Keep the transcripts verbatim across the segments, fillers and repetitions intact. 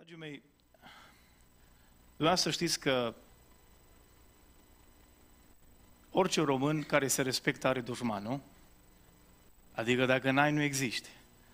Dragii mei, vreau să știți că orice român care se respectă are dușman, nu? Adică dacă n-ai, nu existi.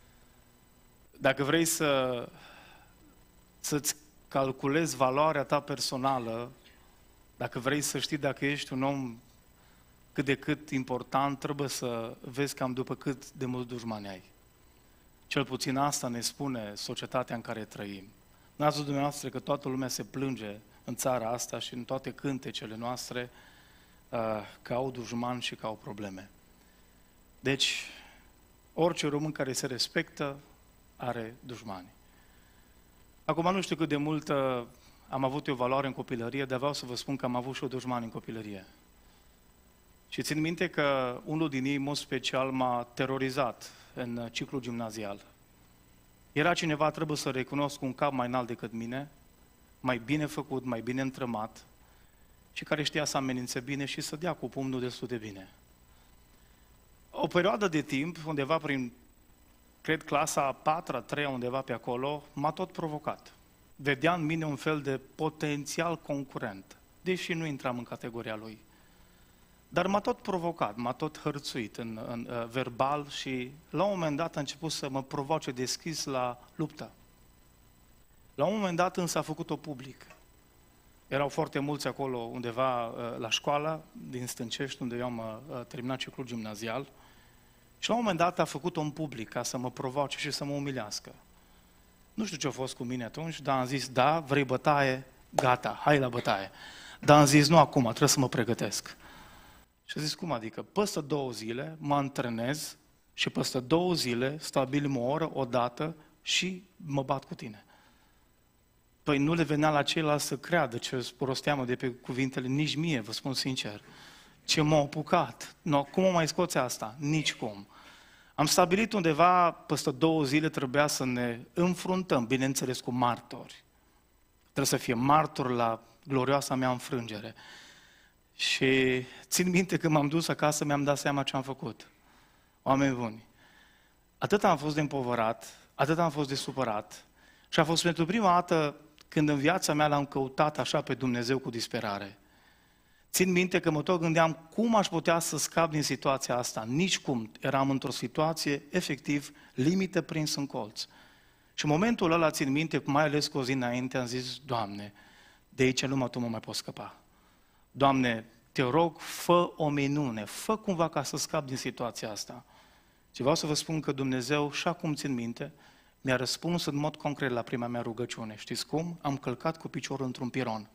Dacă vrei să, să-ți calculezi valoarea ta personală, dacă vrei să știi dacă ești un om cât de cât important, trebuie să vezi cam după cât de mulți dușmani ai. Cel puțin asta ne spune societatea în care trăim. N-ați văzut dumneavoastră că toată lumea se plânge în țara asta și în toate cântecele noastre uh, că au dușmani și că au probleme. Deci, orice român care se respectă are dușmani. Acum nu știu cât de mult uh, am avut eu valoare în copilărie, dar vreau să vă spun că am avut și o dușmani în copilărie. Și țin minte că unul din ei, în mod special, m-a terorizat în ciclul gimnazial. Era cineva, trebuie să recunosc, cu un cap mai înalt decât mine, mai bine făcut, mai bine întrămat și care știa să amenințe bine și să dea cu pumnul destul de bine. O perioadă de timp, undeva prin, cred, clasa a patra, a treia, undeva pe acolo, m-a tot provocat. Vedea în mine un fel de potențial concurent, deși nu intram în categoria lui. Dar m-a tot provocat, m-a tot hărțuit în, în, în verbal și la un moment dat a început să mă provoace deschis la luptă. La un moment dat însă a făcut-o public. Erau foarte mulți acolo undeva la școală, din Stâncești, unde eu am terminat ciclul gimnazial, și la un moment dat a făcut-o în public ca să mă provoace și să mă umilească. Nu știu ce a fost cu mine atunci, dar am zis, da, vrei bătaie? Gata, hai la bătaie. Dar am zis, nu acum, trebuie să mă pregătesc. Și a zis, cum adică? Peste două zile mă antrenez și peste două zile stabilim o oră, o dată și mă bat cu tine. Păi nu le venea la ceilalți să creadă ce rosteam de pe cuvintele, nici mie, vă spun sincer. Ce m-a apucat. No, cum o mai scoți asta? Nici cum. Am stabilit undeva, peste două zile trebuia să ne înfruntăm, bineînțeles, cu martori. Trebuie să fie martor la glorioasa mea înfrângere. Și țin minte că m-am dus acasă, mi-am dat seama ce am făcut. Oameni buni. Atât am fost de împovărat, atât am fost de supărat și a fost pentru prima dată când în viața mea l-am căutat așa pe Dumnezeu cu disperare. Țin minte că mă tot gândeam cum aș putea să scap din situația asta. Nici cum. Eram într-o situație efectiv limită prins în colț. Și în momentul ăla țin minte, mai ales cu o zi înainte, am zis, Doamne, de aici numai Tu mă mai poți scăpa. Doamne, te rog, fă o minune, fă cumva ca să scap din situația asta. Și vreau să vă spun că Dumnezeu, și acum țin minte, mi-a răspuns în mod concret la prima mea rugăciune. Știți cum? Am călcat cu piciorul într-un piron.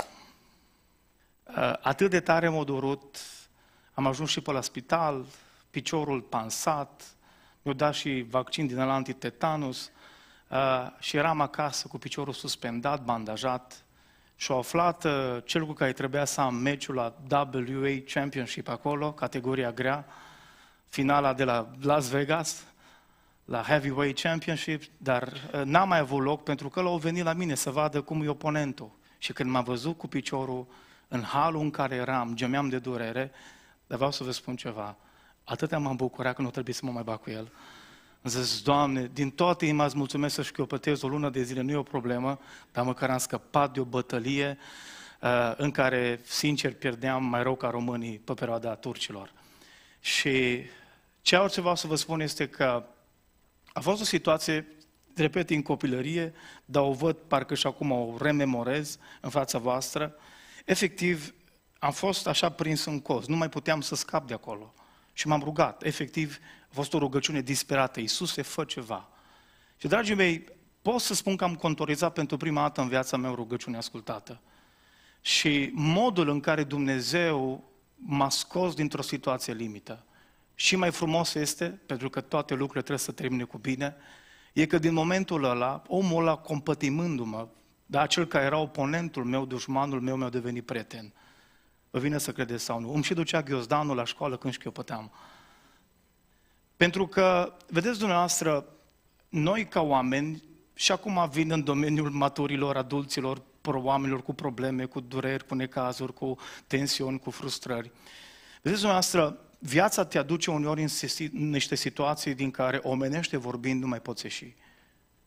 Atât de tare m-a durut, am ajuns și pe la spital, piciorul pansat, mi-au dat și vaccin din ăla antitetanus și eram acasă cu piciorul suspendat, bandajat. Și-a aflat uh, cel cu care trebuia să am meciul la W A Championship acolo, categoria grea, finala de la Las Vegas, la Heavyweight Championship, dar uh, n-a mai avut loc pentru că l-au venit la mine să vadă cum e oponentul. Și când m-a văzut cu piciorul în halul în care eram, gemeam de durere, dar vreau să vă spun ceva, atâtea m-am bucurat că nu trebuie să mă mai bat cu el. Am zis, Doamne, din toată inima îți mulțumesc să șchiopătez o lună de zile, nu e o problemă, dar măcar am scăpat de o bătălie uh, în care, sincer, pierdeam mai rău ca românii pe perioada turcilor. Și ce altceva vreau să vă spun este că a fost o situație, repet, în copilărie, dar o văd, parcă și acum o rememorez în fața voastră. Efectiv, am fost așa prins în coz, nu mai puteam să scap de acolo. Și m-am rugat, efectiv, a fost o rugăciune disperată, Iisuse, fă ceva. Și, dragii mei, pot să spun că am contorizat pentru prima dată în viața mea o rugăciune ascultată. Și modul în care Dumnezeu m-a scos dintr-o situație limită. Și mai frumos este, pentru că toate lucrurile trebuie să termine cu bine, e că din momentul ăla, omul ăla compătimându-mă, dar cel care era oponentul meu, dușmanul meu, mi-a devenit prieten. Vă vine să credeți sau nu? Îmi și ducea ghiozdanul la școală când șchiopăteam. Pentru că, vedeți dumneavoastră, noi ca oameni, și acum vin în domeniul maturilor, adulților, oamenilor cu probleme, cu dureri, cu necazuri, cu tensiuni, cu frustrări. Vedeți dumneavoastră, viața te aduce uneori în niște situații din care, omenește vorbind, nu mai poți ieși.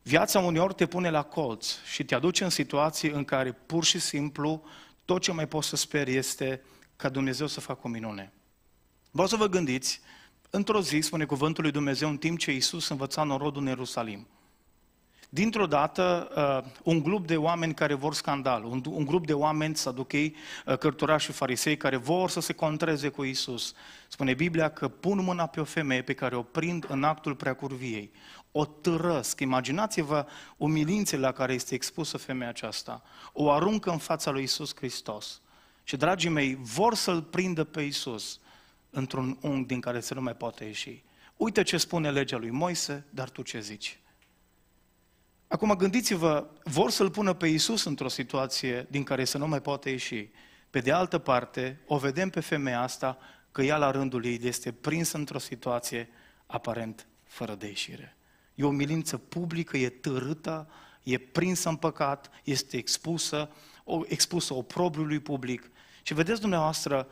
Viața uneori te pune la colț și te aduce în situații în care pur și simplu tot ce mai poți să speri este ca Dumnezeu să facă o minune. Vreau să vă gândiți, într-o zi, spune cuvântul lui Dumnezeu, în timp ce Iisus învăța norodul în Ierusalim. Dintr-o dată, un grup de oameni care vor scandal, un, un grup de oameni, saduchei, cărturași și farisei, care vor să se contreze cu Iisus. Spune Biblia că pun mâna pe o femeie pe care o prind în actul preacurviei, o târăsc. Imaginați-vă umilințele la care este expusă femeia aceasta. O aruncă în fața lui Iisus Hristos. Și, dragii mei, vor să-L prindă pe Iisus într-un unghi din care să nu mai poate ieși. Uite ce spune legea lui Moise, dar tu ce zici? Acum gândiți-vă, vor să-L pună pe Iisus într-o situație din care să nu mai poate ieși. Pe de altă parte, o vedem pe femeia asta că ea la rândul ei este prinsă într-o situație aparent fără de ieșire. E o umilință publică, e târâtă, e prinsă în păcat, este expusă, o, expusă oprobriului public. Și vedeți dumneavoastră,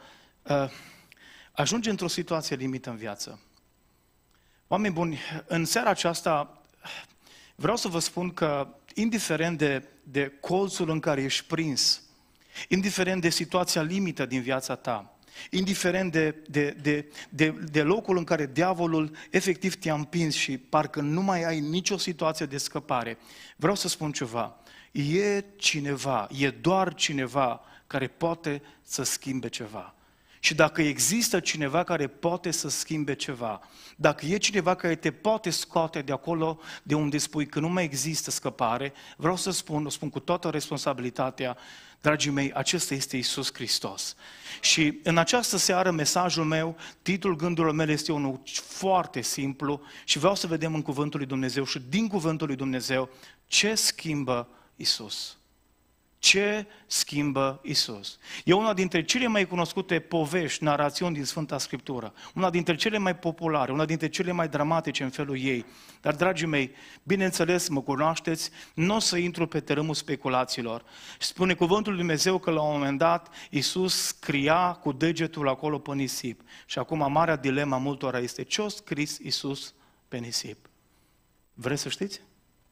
ajunge într-o situație limită în viață. Oameni buni, în seara aceasta vreau să vă spun că, indiferent de, de colțul în care ești prins, indiferent de situația limită din viața ta, indiferent de, de, de, de, de locul în care diavolul efectiv te-a împins și parcă nu mai ai nicio situație de scăpare, vreau să spun ceva. E cineva, e doar cineva care poate să schimbe ceva. Și dacă există cineva care poate să schimbe ceva, dacă e cineva care te poate scoate de acolo de unde spui că nu mai există scăpare, vreau să spun, o spun cu toată responsabilitatea, dragii mei, acesta este Iisus Hristos. Și în această seară mesajul meu, titlul gândurilor mele este unul foarte simplu și vreau să vedem în cuvântul lui Dumnezeu și din cuvântul lui Dumnezeu ce schimbă Iisus. Ce schimbă Iisus? E una dintre cele mai cunoscute povești, narațiuni din Sfânta Scriptură, una dintre cele mai populare, una dintre cele mai dramatice în felul ei. Dar, dragii mei, bineînțeles, mă cunoașteți, nu o să intru pe tărâmul speculațiilor. Spune cuvântul lui Dumnezeu că la un moment dat Iisus scria cu degetul acolo pe nisip. Și acum marea dilema multora este ce a scris Iisus pe nisip. Vreți să știți?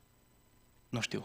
Nu știu.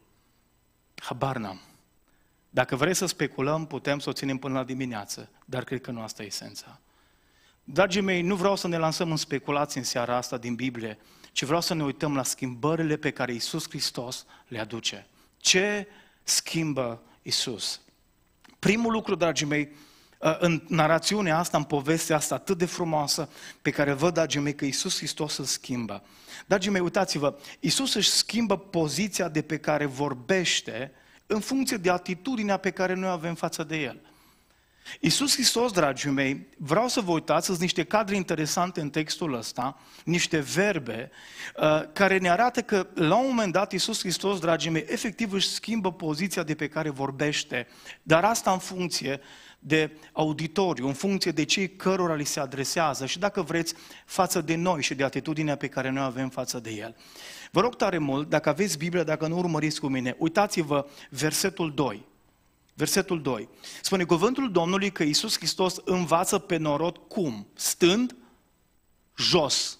Habar n-am. Dacă vrei să speculăm, putem să o ținem până la dimineață, dar cred că nu asta e esența. Dragii mei, nu vreau să ne lansăm în speculații în seara asta din Biblie, ci vreau să ne uităm la schimbările pe care Iisus Hristos le aduce. Ce schimbă Iisus? Primul lucru, dragii mei, în narațiunea asta, în povestea asta atât de frumoasă, pe care văd, dragii mei, că Iisus Hristos îl schimbă. Dragii mei, uitați-vă, Iisus își schimbă poziția de pe care vorbește în funcție de atitudinea pe care noi avem față de El. Iisus Hristos, dragii mei, vreau să vă uitați, sunt niște cadre interesante în textul ăsta, niște verbe uh, care ne arată că la un moment dat Iisus Hristos, dragii mei, efectiv își schimbă poziția de pe care vorbește, dar asta în funcție de auditoriu, în funcție de cei cărora li se adresează și, dacă vreți, față de noi și de atitudinea pe care noi avem față de El. Vă rog tare mult, dacă aveți Biblia, dacă nu urmăriți cu mine, uitați-vă versetul doi. Versetul doi. Spune cuvântul Domnului că Iisus Hristos învață pe norod cum? Stând jos.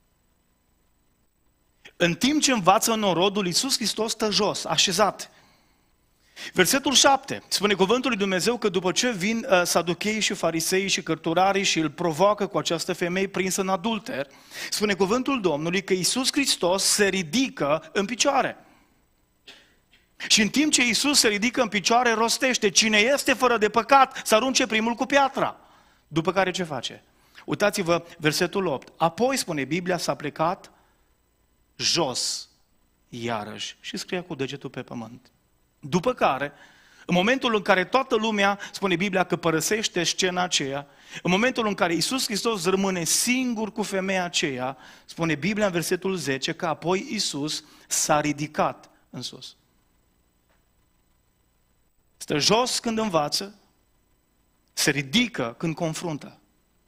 În timp ce învață norodul, Iisus Hristos stă jos, așezat. Versetul șapte. Spune cuvântul lui Dumnezeu că după ce vin uh, saducheii și farisei și cărturarii și îl provoacă cu această femeie prinsă în adulter, spune cuvântul Domnului că Iisus Hristos se ridică în picioare. Și în timp ce Iisus se ridică în picioare, rostește: cine este fără de păcat să arunce primul cu piatra. După care ce face? Uitați-vă versetul opt. Apoi, spune Biblia, s-a plecat jos iarăși și scria cu degetul pe pământ. După care, în momentul în care toată lumea, spune Biblia, că părăsește scena aceea, în momentul în care Iisus Hristos rămâne singur cu femeia aceea, spune Biblia în versetul zece că apoi Iisus s-a ridicat în sus. Stă jos când învață, se ridică când confruntă.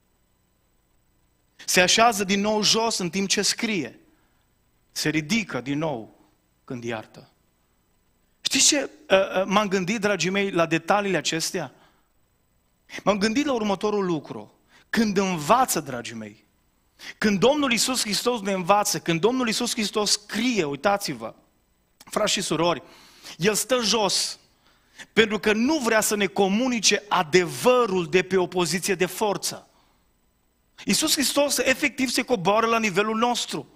Se așează din nou jos în timp ce scrie. Se ridică din nou când iartă. Știți ce m-am gândit, dragii mei, la detaliile acestea? M-am gândit la următorul lucru. Când învață, dragii mei, Când Domnul Iisus Hristos ne învață, când Domnul Iisus Hristos scrie, uitați-vă, frați și surori, El stă jos, pentru că nu vrea să ne comunice adevărul de pe o poziție de forță. Iisus Hristos efectiv se coboară la nivelul nostru.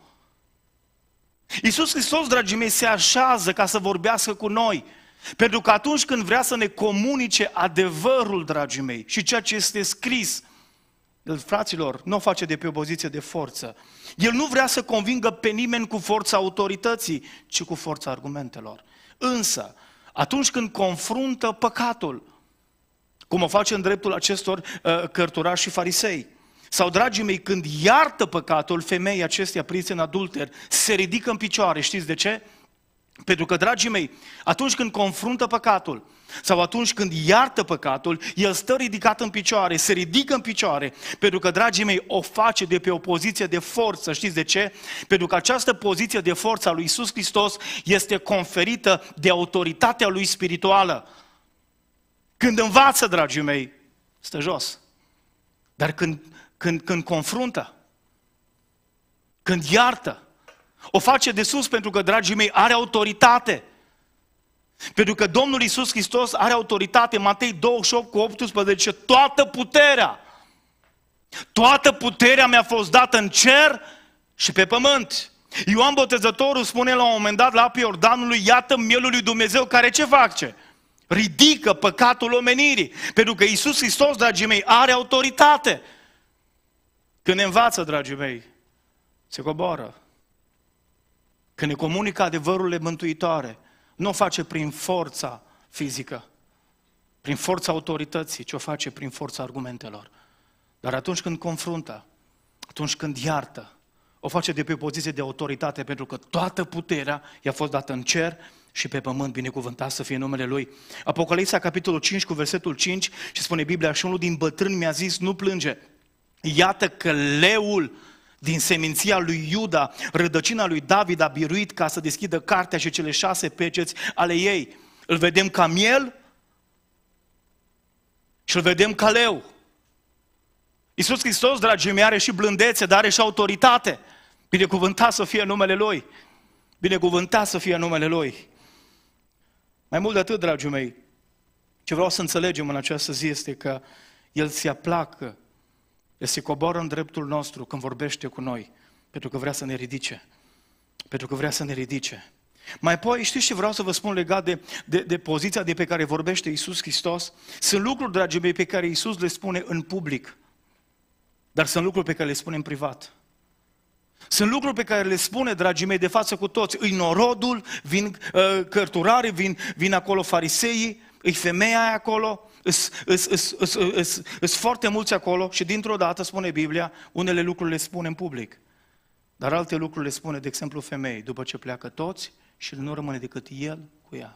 Iisus Hristos, dragii mei, se așează ca să vorbească cu noi. Pentru că atunci când vrea să ne comunice adevărul, dragii mei, și ceea ce este scris, El, fraților, nu o face de pe o poziție de forță. El nu vrea să convingă pe nimeni cu forța autorității, ci cu forța argumentelor. Însă, atunci când confruntă păcatul, cum o face în dreptul acestor uh, cărturași și farisei, sau, dragii mei, când iartă păcatul femeii acesteia prinse în adulter, se ridică în picioare. Știți de ce? Pentru că, dragii mei, atunci când confruntă păcatul, sau atunci când iartă păcatul, el stă ridicat în picioare, se ridică în picioare, pentru că, dragii mei, o face de pe o poziție de forță. Știți de ce? Pentru că această poziție de forță a lui Iisus Hristos este conferită de autoritatea lui spirituală. Când învață, dragii mei, stă jos. Dar când, când, când confruntă, când iartă, o face de sus pentru că, dragii mei, are autoritate. Pentru că Domnul Iisus Hristos are autoritate. Matei douăzeci și opt cu optsprezece, toată puterea, toată puterea mi-a fost dată în cer și pe pământ. Ioan Botezătorul spune la un moment dat la apii Iordanului, iată mielul lui Dumnezeu care ce face? Ridică păcatul omenirii. Pentru că Iisus Hristos, dragii mei, are autoritate. Când ne învață, dragii mei, se coboară. Când ne comunică adevărurile mântuitoare, nu o face prin forța fizică, prin forța autorității, ci o face prin forța argumentelor. Dar atunci când confruntă, atunci când iartă, o face de pe o poziție de autoritate, pentru că toată puterea i-a fost dată în cer și pe pământ, binecuvântat să fie numele Lui. Apocalipsa, capitolul cinci, cu versetul cinci, și spune Biblia, și unul din bătrâni mi-a zis, nu plânge, iată că leul din seminția lui Iuda, rădăcina lui David a biruit ca să deschidă cartea și cele șase peceți ale ei. Îl vedem ca miel și îl vedem ca leu. Iisus Hristos, dragii mei, are și blândețe, dar are și autoritate. Binecuvântat să fie numele Lui. Binecuvântat să fie numele Lui. Mai mult de atât, dragii mei, ce vreau să înțelegem în această zi este că El se aplacă, El se coboară în dreptul nostru când vorbește cu noi, pentru că vrea să ne ridice. Pentru că vrea să ne ridice. Mai apoi, știți ce vreau să vă spun legat de, de, de poziția de pe care vorbește Iisus Hristos? Sunt lucruri, dragii mei, pe care Iisus le spune în public, dar sunt lucruri pe care le spune în privat. Sunt lucruri pe care le spune, dragii mei, de față cu toți. Îi norodul, vin uh, cărturarii, vin, vin acolo fariseii, îi femeia aia acolo, sunt foarte mulți acolo și dintr-o dată, spune Biblia, unele lucruri le spune în public, dar alte lucruri le spune, de exemplu, femeii, după ce pleacă toți și nu rămâne decât el cu ea.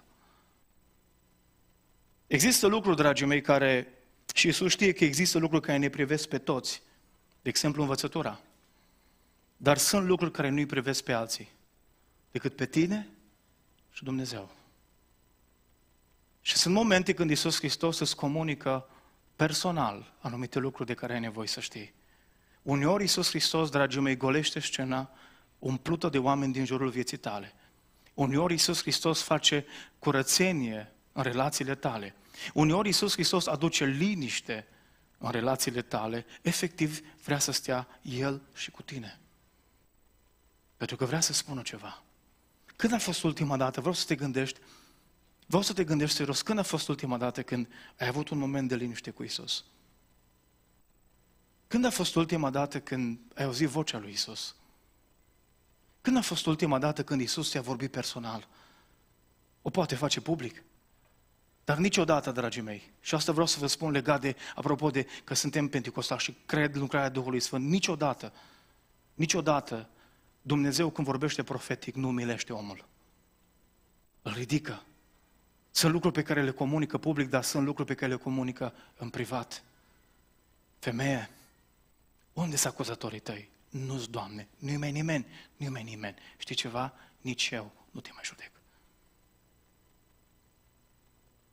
Există lucruri, dragii mei, care, și Iisus știe că există lucruri care ne privesc pe toți, de exemplu, învățătura. Dar sunt lucruri care nu îi privesc pe alții, decât pe tine și Dumnezeu. Și sunt momente când Iisus Hristos îți comunică personal anumite lucruri de care ai nevoie să știi. Uneori Iisus Hristos, dragii mei, golește scena umplută de oameni din jurul vieții tale. Uneori Iisus Hristos face curățenie în relațiile tale. Uneori Iisus Hristos aduce liniște în relațiile tale. Efectiv vrea să stea El și cu tine. Pentru că vrea să spună ceva. Când a fost ultima dată? Vreau să te gândești, vreau să te gândești serios, când a fost ultima dată când ai avut un moment de liniște cu Iisus? Când a fost ultima dată când ai auzit vocea lui Iisus? Când a fost ultima dată când Iisus ți-a vorbit personal? O poate face public. Dar niciodată, dragii mei, și asta vreau să vă spun legat de, apropo de că suntem pentecostași și cred lucrarea Duhului Sfânt, niciodată, niciodată Dumnezeu când vorbește profetic nu umilește omul. Îl ridică. Sunt lucruri pe care le comunică public, dar sunt lucruri pe care le comunică în privat. Femeie, unde sunt acuzatorii tăi? Nu-ți, Doamne, nu-i mai nimeni, nu-i mai nimeni. Știi ceva? Nici eu nu te mai judec.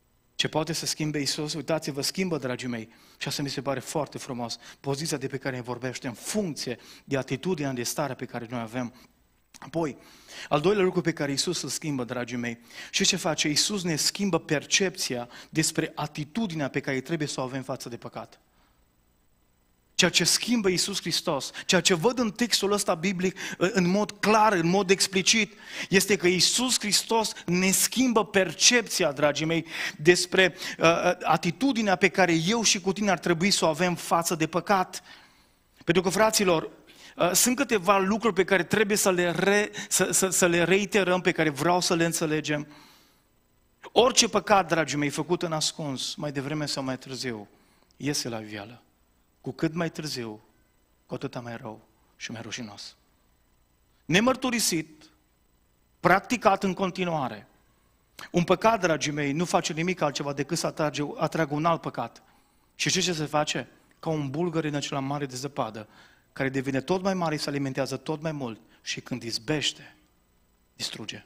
Ce poate să schimbe Iisus, uitați-vă, schimbă, dragii mei, și asta mi se pare foarte frumos, poziția de pe care ne vorbește în funcție de atitudinea, de starea pe care noi avem. Apoi, al doilea lucru pe care Iisus îl schimbă, dragii mei, și ce face? Iisus ne schimbă percepția despre atitudinea pe care trebuie să o avem față de păcat. Ceea ce schimbă Iisus Hristos, ceea ce văd în textul ăsta biblic în mod clar, în mod explicit, este că Iisus Hristos ne schimbă percepția, dragii mei, despre uh, atitudinea pe care eu și cu tine ar trebui să o avem față de păcat. Pentru că, fraților, uh, sunt câteva lucruri pe care trebuie să le, re, să, să, să le reiterăm, pe care vreau să le înțelegem. Orice păcat, dragii mei, făcut în ascuns, mai devreme sau mai târziu, iese la iveală. Cu cât mai târziu, cu atâta mai rău și mai rușinos. Nemărturisit, practicat în continuare. Un păcat, dragii mei, nu face nimic altceva decât să atrage, atragă un alt păcat. Și știți ce se face? Ca un bulgăre în acela mare de zăpadă, care devine tot mai mare, se alimentează tot mai mult și când izbește, distruge.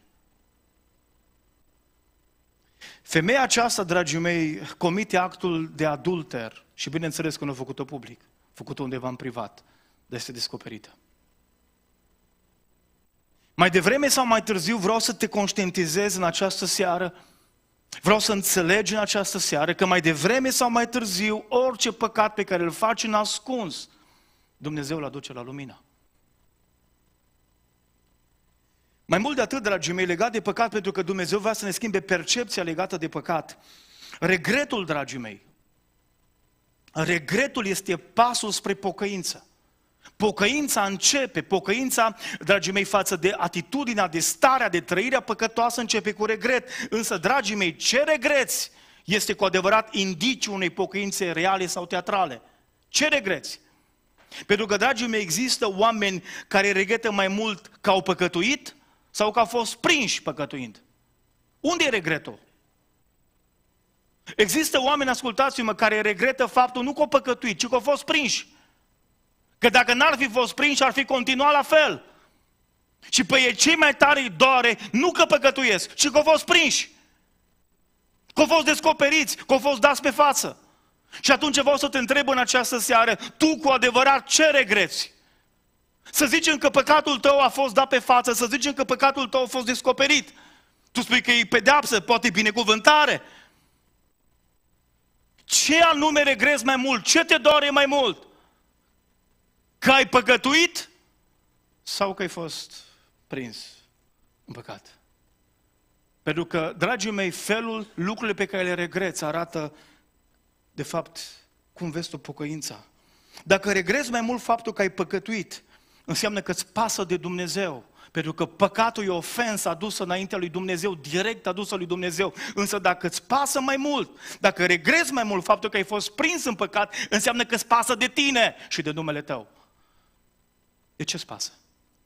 Femeia aceasta, dragii mei, comite actul de adulter și bineînțeles că nu a făcut-o public, a făcut-o undeva în privat, dar este descoperită. Mai devreme sau mai târziu vreau să te conștientizez în această seară, vreau să înțelegi în această seară că mai devreme sau mai târziu orice păcat pe care îl faci în ascuns, Dumnezeu îl aduce la lumină. Mai mult de atât, dragii mei, legat de păcat, pentru că Dumnezeu vrea să ne schimbe percepția legată de păcat. Regretul, dragii mei, regretul este pasul spre pocăință. Pocăința începe, pocăința, dragii mei, față de atitudinea, de starea, de trăirea păcătoasă începe cu regret. Însă, dragii mei, ce regreți este cu adevărat indiciu unei pocăințe reale sau teatrale? Ce regreți? Pentru că, dragii mei, există oameni care regretă mai mult că au păcătuit sau că au fost prinși păcătuind. Unde e regretul? Există oameni, ascultați-mă, care regretă faptul nu că au păcătuit, ci că au fost prinși. Că dacă n-ar fi fost prinși, ar fi continuat la fel. Și pe ei cei mai tare îi doare, nu că păcătuiesc, ci că au fost prinși. Că au fost descoperiți, că au fost dați pe față. Și atunci vreau să te întreb în această seară, tu cu adevărat ce regreți? Să zicem că păcatul tău a fost dat pe față, să zicem că păcatul tău a fost descoperit. Tu spui că e pedeapsă, poate e binecuvântare. Ce anume regreți mai mult? Ce te doare mai mult? Că ai păcătuit sau că ai fost prins în păcat? Pentru că, dragii mei, felul, lucrurile pe care le regreți arată, de fapt, cum vezi tu pocăința. Dacă regreți mai mult faptul că ai păcătuit, înseamnă că îți pasă de Dumnezeu. Pentru că păcatul e o ofensă adusă înaintea lui Dumnezeu, direct adusă lui Dumnezeu. Însă dacă îți pasă mai mult, dacă regreți mai mult faptul că ai fost prins în păcat, înseamnă că îți pasă de tine și de numele tău. De ce îți pasă?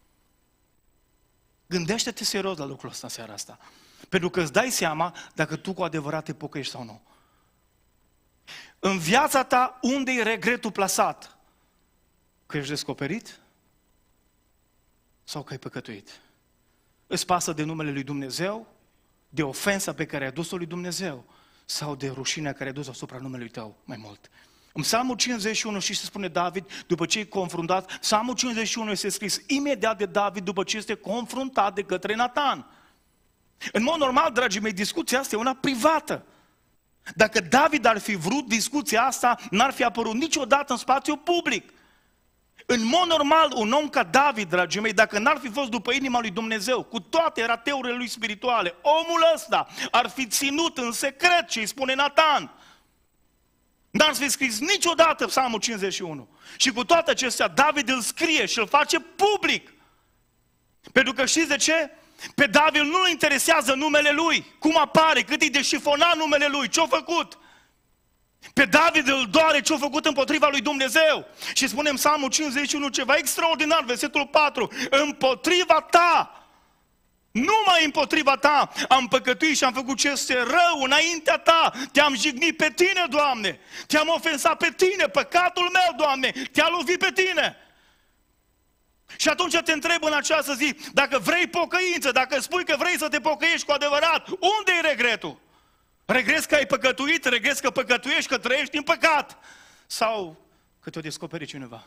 Gândește-te serios la lucrul ăsta în seara asta. Pentru că îți dai seama dacă tu cu adevărat te pocăiești sau nu. În viața ta, unde e regretul plasat? Că ești descoperit? Sau că ai păcătuit? Îți pasă de numele lui Dumnezeu? De ofensa pe care ai adus-o lui Dumnezeu? Sau de rușinea care ai adus-o asupra numelui tău mai mult? În Psalmul cincizeci și unu, și se spune David, după ce e confruntat, Psalmul cincizeci și unu este scris imediat de David după ce este confruntat de către Natan. În mod normal, dragii mei, discuția asta e una privată. Dacă David ar fi vrut discuția asta, n-ar fi apărut niciodată în spațiu public. În mod normal, un om ca David, dragii mei, dacă n-ar fi fost după inima lui Dumnezeu, cu toate rateurile lui spirituale, omul ăsta ar fi ținut în secret ce îi spune Natan. N-ar fi scris niciodată Psalmul cincizeci și unu. Și cu toate acestea, David îl scrie și îl face public. Pentru că știți de ce? Pe David nu îl interesează numele lui, cum apare, cât îi deșifona numele lui, ce-a făcut. Pe David îl doare ce-a făcut împotriva lui Dumnezeu. Și spunem Psalmul cincizeci și unu ceva extraordinar, versetul patru. Împotriva ta, numai împotriva ta, am păcătuit și am făcut ce este rău înaintea ta. Te-am jignit pe tine, Doamne. Te-am ofensat pe tine, păcatul meu, Doamne. Te-a lovit pe tine. Și atunci te întreb în această zi, dacă vrei pocăință, dacă spui că vrei să te pocăiești cu adevărat, unde e regretul? Regrezi că ai păcătuit, regrezi că păcătuiești, că trăiești în păcat. Sau că te-o descoperi cineva.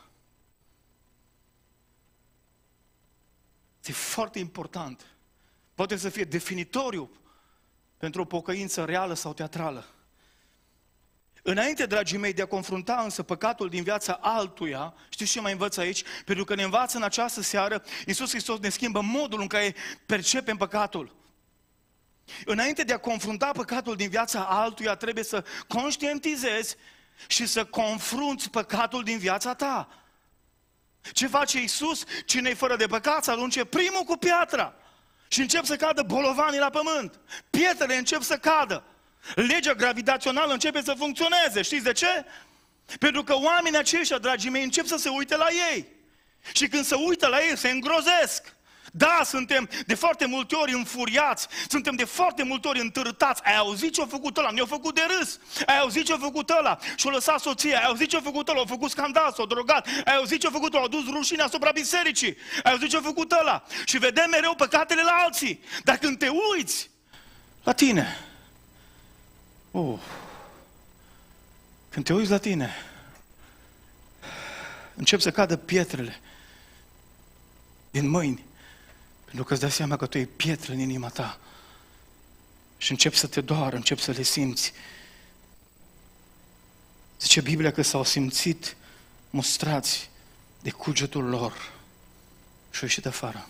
E foarte important. Poate să fie definitoriu pentru o pocăință reală sau teatrală. Înainte, dragii mei, de a confrunta însă păcatul din viața altuia, știți ce mai învăț aici? Pentru că ne învață în această seară, Iisus Hristos ne schimbă modul în care percepem păcatul. Înainte de a confrunta păcatul din viața altuia, trebuie să conștientizezi și să confrunți păcatul din viața ta. Ce face Iisus? Cine e fără de păcat să arunce primul cu piatra și încep să cadă bolovanii la pământ. Pietrele încep să cadă. Legea gravitațională începe să funcționeze. Știți de ce? Pentru că oamenii aceștia, dragii mei, încep să se uite la ei. Și când se uită la ei, se îngrozesc. Da, suntem de foarte multe ori înfuriați, suntem de foarte multe ori întârtați. Ai auzit ce-a făcut ăla? Ne-a făcut de râs. Ai auzit ce-a făcut ăla? Și-a lăsat soția. Ai auzit ce-a făcut ăla? A făcut scandal, s-a drogat. Ai auzit ce-a făcut ăla? A dus rușine asupra bisericii. Ai auzit ce-a făcut ăla? Și vedem mereu păcatele la alții. Dar când te uiți la tine, oh, când te uiți la tine, încep să cadă pietrele din mâini. Pentru că îți dai seama că tu ai pietră în inima ta. Și începi să te doară, începi să le simți. Zice Biblia că s-au simțit mustrați de cugetul lor și au ieșit afară.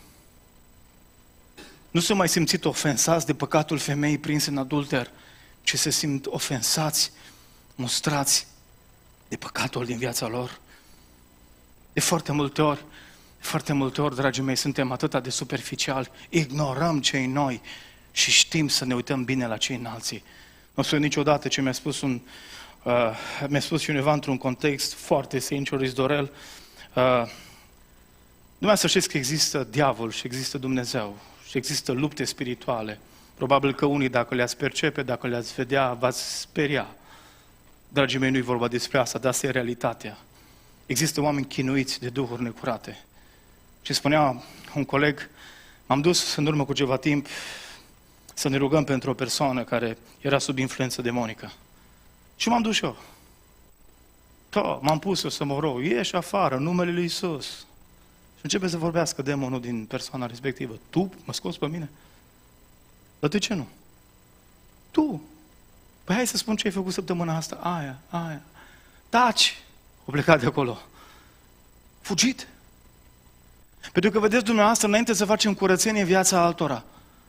Nu s-au mai simțit ofensați de păcatul femeii prinse în adulter, ci se simt ofensați, mustrați de păcatul din viața lor. De foarte multe ori, Foarte multe ori, dragii mei, suntem atât de superficiali, ignorăm cei noi și știm să ne uităm bine la cei înalții. Nu știu niciodată ce mi-a spus un, uh, mi-a spus cineva într-un context foarte sincer, Dorel, uh, numai să știți că există diavol și există Dumnezeu și există lupte spirituale. Probabil că unii, dacă le-ați percepe, dacă le-ați vedea, v-ați speria. Dragii mei, nu-i vorba despre asta, dar asta e realitatea. Există oameni chinuiți de duhuri necurate. Și spunea un coleg, m-am dus în urmă cu ceva timp să ne rugăm pentru o persoană care era sub influență demonică. Și m-am dus și eu. Da, m-am pus eu să mă rog, ieși afară, în numele lui Iisus. Și începe să vorbească demonul din persoana respectivă. Tu mă scoți pe mine? Dar de ce nu? Tu. Păi hai să spun ce ai făcut săptămâna asta. Aia, aia. Taci. O plecat de acolo. Fugit. Pentru că, vedeți dumneavoastră, înainte să facem curățenie în viața altora,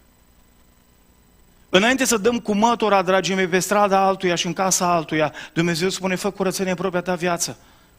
înainte să dăm cu mătura, dragii mei, pe strada altuia și în casa altuia, Dumnezeu spune, fă curățenie în propria ta viață.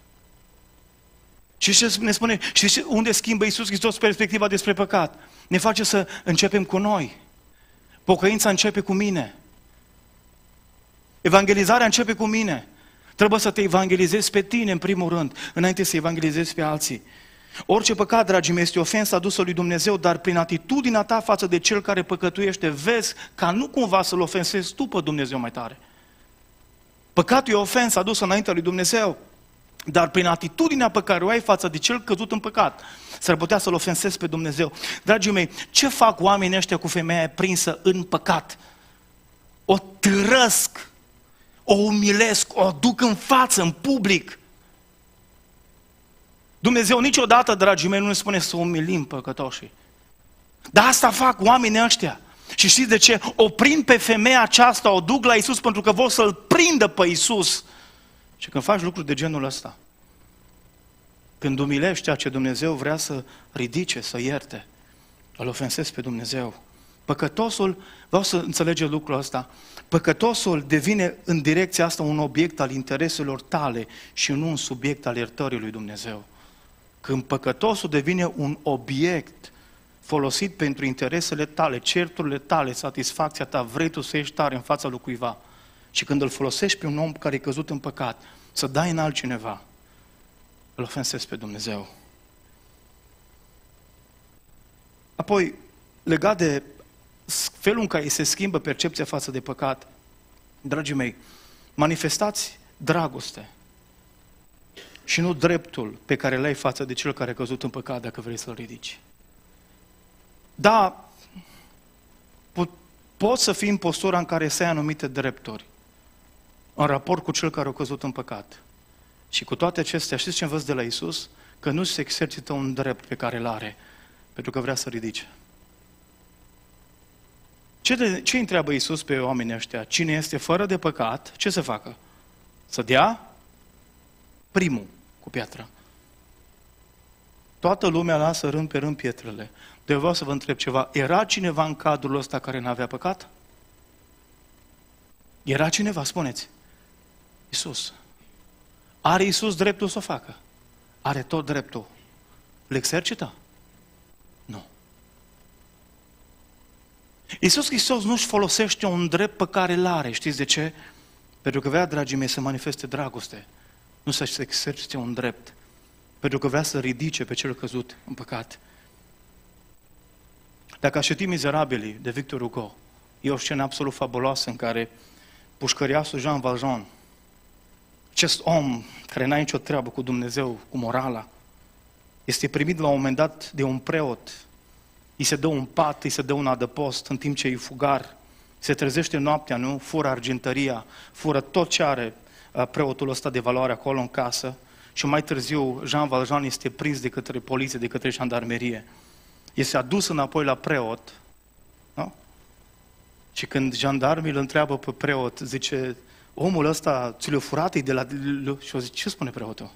Și ce ne spune? Și unde schimbă Iisus Hristos perspectiva despre păcat? Ne face să începem cu noi. Pocăința începe cu mine. Evangelizarea începe cu mine. Trebuie să te evangelizezi pe tine, în primul rând, înainte să evangelizezi pe alții. Orice păcat, dragii mei, este ofensă adusă lui Dumnezeu, dar prin atitudinea ta față de cel care păcătuiește, vezi ca nu cumva să-L ofensezi tu pe Dumnezeu mai tare. Păcatul e ofensă adusă înaintea lui Dumnezeu, dar prin atitudinea pe care o ai față de cel căzut în păcat, s-ar putea să-L ofensezi pe Dumnezeu. Dragii mei, ce fac oamenii ăștia cu femeia prinsă în păcat? O târăsc, o umilesc, o duc în față, în public. Dumnezeu niciodată, dragii mei, nu ne spune să umilim păcătoșii. Dar asta fac oamenii ăștia. Și știți de ce? O prind pe femeia aceasta, o duc la Iisus pentru că vor să-L prindă pe Iisus. Și când faci lucruri de genul ăsta, când umilești ceea ce Dumnezeu vrea să ridice, să ierte, îl ofensezi pe Dumnezeu. Păcătosul, vreau să înțelegeți lucrul ăsta, păcătosul devine în direcția asta un obiect al intereselor tale și nu un subiect al iertării lui Dumnezeu. Când păcătosul devine un obiect folosit pentru interesele tale, certurile tale, satisfacția ta, vrei tu să ieși tare în fața lui cuiva și când îl folosești pe un om care e căzut în păcat, să dai în altcineva, îl ofensezi pe Dumnezeu. Apoi, legat de felul în care se schimbă percepția față de păcat, dragii mei, manifestați dragoste și nu dreptul pe care l-ai față de cel care a căzut în păcat dacă vrei să-l ridici. Da, Poți să fii în postura în care să ai anumite drepturi în raport cu cel care a căzut în păcat. Și cu toate acestea, știți ce învăț de la Iisus? Că nu se exercită un drept pe care îl are, pentru că vrea să ridice. Ce, de, ce întreabă Iisus pe oamenii ăștia? Cine este fără de păcat, ce să facă? Să dea primul cu piatra. Toată lumea lasă rând pe rând pietrele. De vreau să vă întreb ceva. Era cineva în cadrul ăsta care n-avea păcat? Era cineva, spuneți. Iisus. Are Iisus dreptul să o facă? Are tot dreptul. Le exercită? Nu. Iisus Hristos nu-și folosește un drept pe care îl are. Știți de ce? Pentru că vrea, dragii mei, să manifeste dragoste. Nu să-și exercite un drept. Pentru că vrea să ridice pe cel căzut în păcat. Dacă aș citi Mizerabilii de Victor Hugo, e o scenă absolut fabuloasă în care pușcăriasul Jean Valjean, acest om care n-a nicio treabă cu Dumnezeu, cu morala, este primit la un moment dat de un preot. Îi se dă un pat, îi se dă un adăpost în timp ce e fugar. Se trezește noaptea, nu? Fură argintăria, fură tot ce are preotul ăsta de valoare acolo în casă. Și mai târziu Jean Valjean este prins de către poliție, de către jandarmerie. Este adus înapoi la preot. Nu? Și când jandarmii îl întreabă pe preot, zice, omul ăsta ți l-a furat, e de la... Și o zice, ce spune preotul?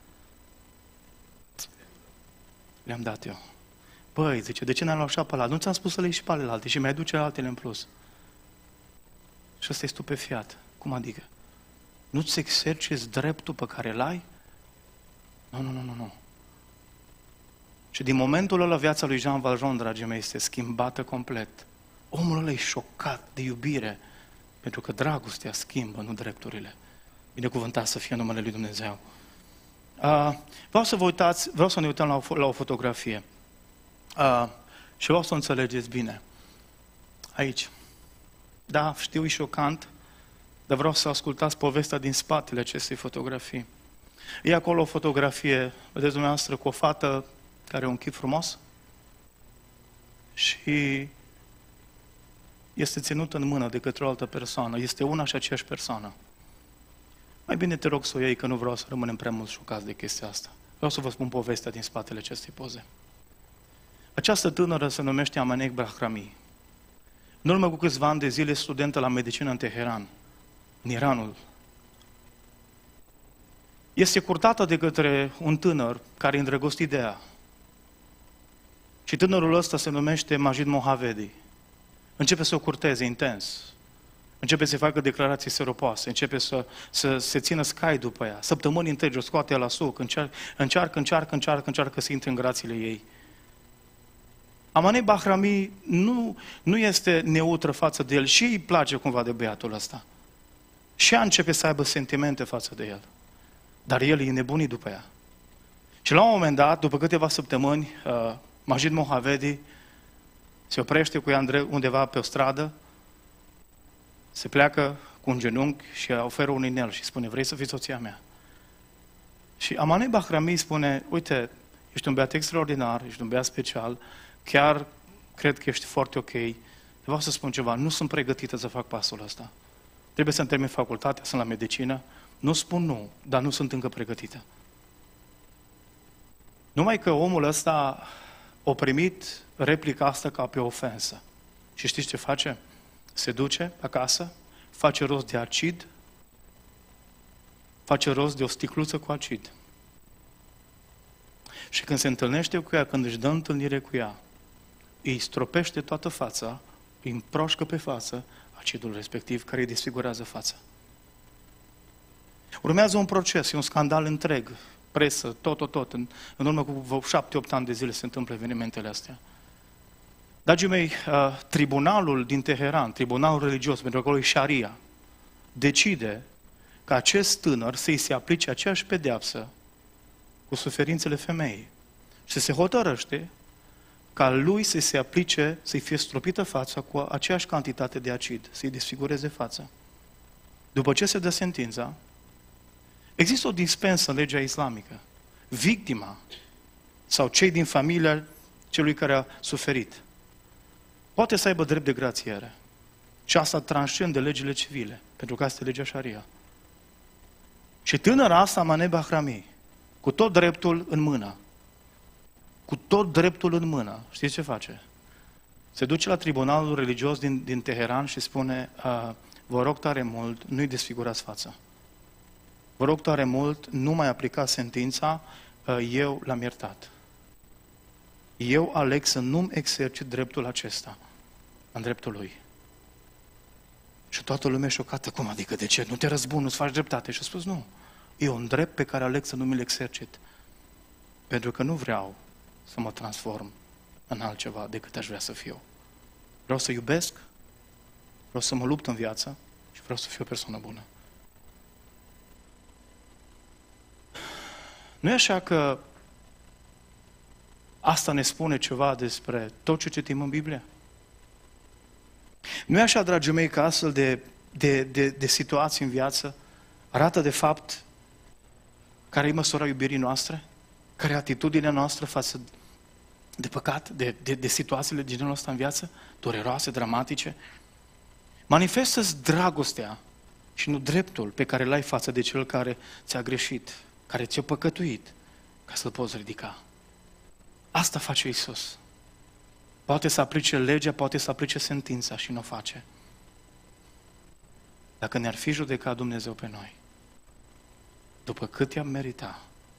Le-am dat eu. Băi, zice, de ce n-am luat și pe ăla? Nu ți-am spus să le iei și pe alelalte și mai duce altele în plus. Și ăsta e stupefiat. Cum adică? Nu-ți exerciți dreptul pe care l-ai? Nu, nu, nu, nu, nu. Și din momentul ăla viața lui Jean Valjean, dragii mei, este schimbată complet. Omul ăla e șocat de iubire, pentru că dragostea schimbă, nu drepturile. Binecuvântat să fie numele lui Dumnezeu. Uh, vreau să vă uitați, vreau să ne uităm la o, la o fotografie. Uh, și vreau să o înțelegeți bine. Aici. Da, știu, e șocant, dar vreau să ascultați povestea din spatele acestei fotografii. E acolo o fotografie, vedeți dumneavoastră, cu o fată care are un chip frumos și este ținută în mână de către o altă persoană. Este una și aceeași persoană. Mai bine te rog să o iei, că nu vreau să rămânem prea mult șocați de chestia asta. Vreau să vă spun povestea din spatele acestei poze. Această tânără se numește Amanek Bahrami. În urmă cu câțiva ani de zile, studentă la medicină în Teheran, în Iranul. Este curtată de către un tânăr care e îndrăgostit de ea. Și tânărul ăsta se numește Majid Mohavedi. Începe să o curteze intens. Începe să facă declarații seropoase, începe să, să se țină scai după ea. Săptămâni întregi o scoate la suc, încearcă, încearcă, încearcă, încearcă, încearcă să intre în grațiile ei. Amanek Bahrami nu, nu este neutră față de el și îi place cumva de băiatul ăsta. Și ea începe să aibă sentimente față de el. Dar el e nebunit după ea. Și la un moment dat, după câteva săptămâni, uh, Majid Mohavedi se oprește cu ea undeva pe o stradă, se pleacă cu un genunchi și oferă un inel și spune, vrei să fii soția mea? Și Amanek Bahrami spune, uite, ești un băiat extraordinar, ești un băiat special, chiar cred că ești foarte ok. Vreau să spun ceva, nu sunt pregătită să fac pasul ăsta. Trebuie să-mi termin facultatea, sunt la medicină. Nu spun nu, dar nu sunt încă pregătită. Numai că omul ăsta a primit replica asta ca pe ofensă. Și știți ce face? Se duce acasă, face rost de acid, face rost de o sticluță cu acid. Și când se întâlnește cu ea, când își dă întâlnire cu ea, îi stropește toată fața, îi împroșcă pe față acidul respectiv care îi desfigurează fața. Urmează un proces, e un scandal întreg, presă, tot, tot, tot. În, în urmă cu șapte, opt ani de zile se întâmplă evenimentele astea. Dragii mei, uh, tribunalul din Teheran, tribunalul religios, pentru că acolo e Sharia, decide ca acest tânăr să-i se aplice aceeași pedeapsă cu suferințele femeii. Și se hotărăște ca lui să se aplice, să-i fie stropită fața cu aceeași cantitate de acid, să-i desfigureze fața. După ce se dă sentința, există o dispensă în legea islamică. Victima sau cei din familia celui care a suferit poate să aibă drept de grațiere. Și asta transcende legile civile, pentru că asta e legea Sharia. Și tânăra asta, Maneh Bahrami, cu tot dreptul în mână, cu tot dreptul în mână, știți ce face? Se duce la tribunalul religios din, din Teheran și spune, uh, vă rog tare mult, nu-i desfigurați fața. Vă rog tare mult, nu mai aplicați sentința, uh, eu l-am iertat. Eu aleg să nu-mi exercit dreptul acesta în dreptul lui. Și toată lumea e șocată. Cum adică? De ce? Nu te răzbuni, nu-ți faci dreptate? Și a spus, nu. E un drept pe care aleg să nu mi-l exercit. Pentru că nu vreau să mă transform în altceva decât aș vrea să fiu. Vreau să iubesc, vreau să mă lupt în viață și vreau să fiu o persoană bună. Nu e așa că asta ne spune ceva despre tot ce citim în Biblie? Nu e așa, dragii mei, că astfel de, de, de, de situații în viață arată de fapt care e măsura iubirii noastre? Care e atitudinea noastră față de păcat, de, de, de situațiile din genul ăsta în viață? Dureroase, dramatice? Manifestă-ți dragostea și nu dreptul pe care l-ai față de cel care ți-a greșit, care ți-a păcătuit, ca să-l poți ridica. Asta face Iisus. Poate să aplice legea, poate să aplice sentința și nu o face. Dacă ne-ar fi judecat Dumnezeu pe noi, după cât i-am merita,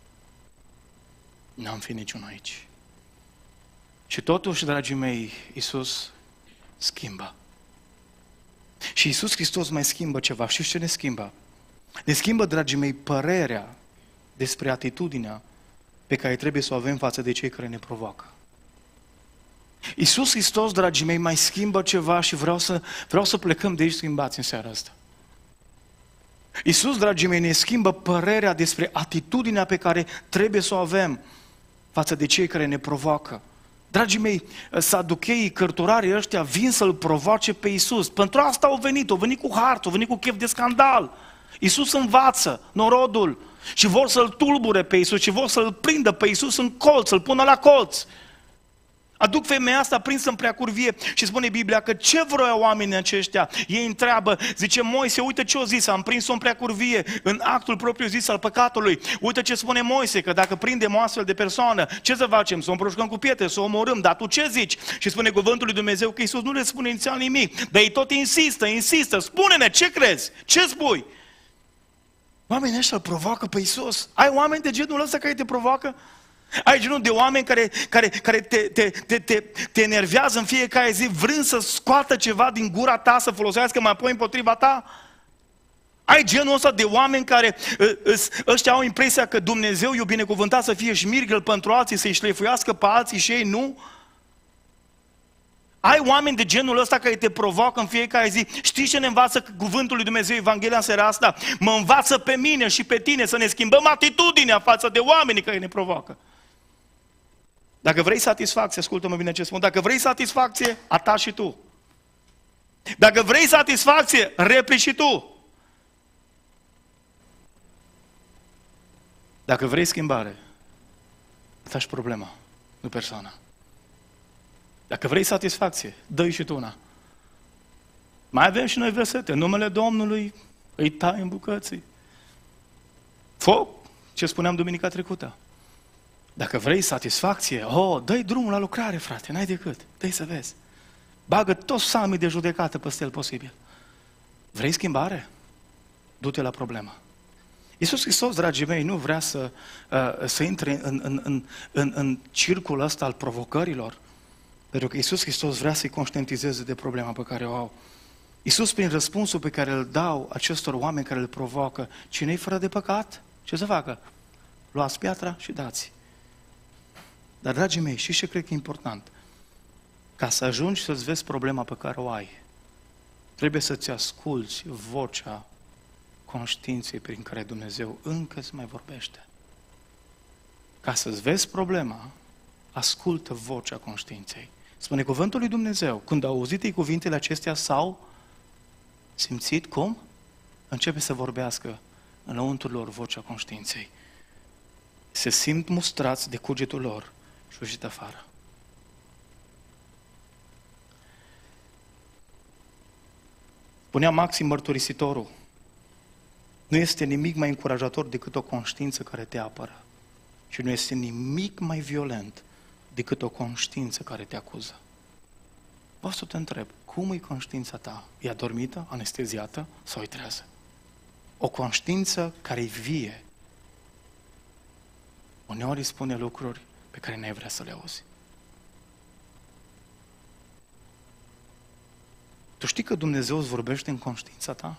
n-am fi niciun aici. Și totuși, dragii mei, Iisus schimbă. Și Iisus Hristos mai schimbă ceva. Știți ce ne schimbă? Ne schimbă, dragii mei, părerea despre atitudinea pe care trebuie să o avem față de cei care ne provoacă. Iisus Hristos, dragii mei, mai schimbă ceva și vreau să, vreau să plecăm de aici schimbați în seara asta. Iisus, dragii mei, ne schimbă părerea despre atitudinea pe care trebuie să o avem față de cei care ne provoacă. Dragii mei, saducheii, cărturarii ăștia vin să-L provoace pe Iisus. Pentru asta au venit, au venit cu hartă, au venit cu chef de scandal. Iisus învață norodul și vor să-L tulbure pe Iisus și vor să-L prindă pe Iisus în colț, să-L pună la colț. Aduc femeia asta prinsă în preacurvie și spune Biblia că ce vroiau oamenii aceștia? Ei întreabă, zice Moise, uite ce o zis, am prins-o în preacurvie, în actul propriu zis al păcatului. Uite ce spune Moise, că dacă prindem o astfel de persoană, ce să facem? Să o împroșcăm cu pietre, să o omorâm, dar tu ce zici? Și spune cuvântul lui Dumnezeu că Iisus nu le spune inițial nimic, dar ei tot insistă, insistă, spune-ne, ce crezi? Ce spui? Oamenii ăștia îl provoacă pe Iisus. Ai oameni de genul ăsta care te provoacă? Ai genul de oameni care, care, care te, te, te, te, te enervează în fiecare zi, vrând să scoată ceva din gura ta, să folosească mai apoi împotriva ta? Ai genul ăsta de oameni care ăștia au impresia că Dumnezeu i-a binecuvântat să fie șmirgăl pentru alții, să-i șlefuiască pe alții și ei nu? Ai oameni de genul ăsta care te provoacă în fiecare zi. Știi ce ne învață cuvântul lui Dumnezeu, Evanghelia în seara asta? Mă învață pe mine și pe tine să ne schimbăm atitudinea față de oamenii care ne provoacă. Dacă vrei satisfacție, ascultă-mă bine ce spun, dacă vrei satisfacție, ataci și tu. Dacă vrei satisfacție, replici și tu. Dacă vrei schimbare, ataci problema, nu persoana. Dacă vrei satisfacție, dă-i și tu una. Mai avem și noi versete. Numele Domnului îi tai în bucății. Foc, ce spuneam duminica trecută. Dacă vrei satisfacție, oh, dă-i drumul la lucrare, frate, n-ai decât. Dă-i să vezi. Bagă toți salmii de judecată peste el posibil. Vrei schimbare? Du-te la problemă. Iisus Hristos, dragii mei, nu vrea să, uh, să intre în, în, în, în, în circul ăsta al provocărilor, pentru că Iisus Hristos vrea să-i conștientizeze de problema pe care o au. Iisus, prin răspunsul pe care îl dau acestor oameni care îl provoacă, cine-i fără de păcat? Ce să facă? Luați piatra și dați. Dar, dragii mei, și ce cred că e important? Ca să ajungi să-ți vezi problema pe care o ai, trebuie să-ți asculți vocea conștiinței prin care Dumnezeu încă îți mai vorbește. Ca să-ți vezi problema, ascultă vocea conștiinței. Spune cuvântul lui Dumnezeu, când au auzit ei cuvintele acestea, s-au simțit cum? Începe să vorbească înăuntru lor vocea conștiinței. Se simt mustrați de cugetul lor și ieșit afară. Spunea Maxim Mărturisitorul, nu este nimic mai încurajator decât o conștiință care te apără. Și nu este nimic mai violent decât o conștiință care te acuză. Vreau să te întreb, cum e conștiința ta? E adormită, anesteziată sau e trează? O conștiință care e vie, uneori îi spune lucruri pe care n-ai vrea să le auzi. Tu știi că Dumnezeu îți vorbește în conștiința ta?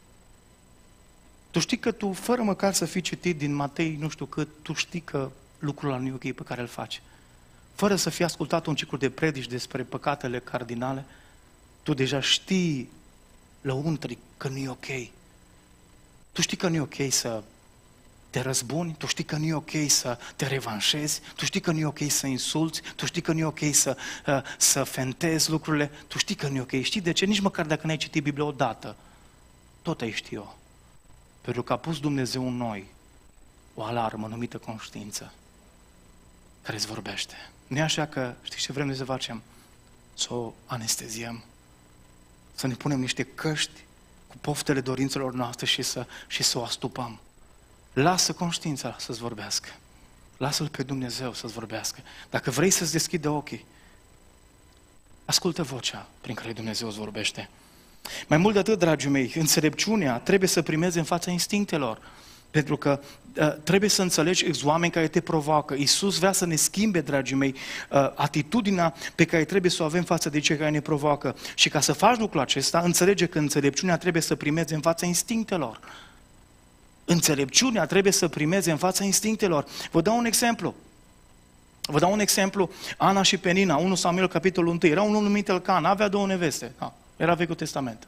Tu știi că tu, fără măcar să fii citit din Matei, nu știu cât, tu știi că lucrul al nu ok pe care îl faci. Fără să fii ascultat un ciclu de predici despre păcatele cardinale, tu deja știi lăuntric că nu e ok. Tu știi că nu e ok să te răzbuni, tu știi că nu e ok să te revanșezi, tu știi că nu e ok să insulți, tu știi că nu e ok să, uh, să fentezi lucrurile, tu știi că nu e ok. Știi de ce? Nici măcar dacă n-ai citit Biblia odată, tot ai ști eu. Pentru că a pus Dumnezeu în noi o alarmă numită conștiință care îți vorbește. Nu e așa că, știi ce vrem noi să facem? Să o anesteziem, să ne punem niște căști cu poftele dorințelor noastre și să, și să o astupăm. Lasă conștiința să-ți vorbească. Lasă-L pe Dumnezeu să-ți vorbească. Dacă vrei să-ți deschidă ochii, ascultă vocea prin care Dumnezeu îți vorbește. Mai mult de atât, dragii mei, înțelepciunea trebuie să primeze în fața instinctelor. Pentru că uh, trebuie să înțelegi ex oameni care te provoacă. Iisus vrea să ne schimbe, dragii mei, uh, atitudinea pe care trebuie să o avem față de cei care ne provoacă. Și ca să faci lucrul acesta, înțelege că înțelepciunea trebuie să primeze în fața instinctelor. Înțelepciunea trebuie să primeze în fața instinctelor. Vă dau un exemplu. Vă dau un exemplu. Ana și Penina, unu Samuel, capitolul unu. Era un om numit Elcana, avea două neveste. Da, era Vechiul Testament.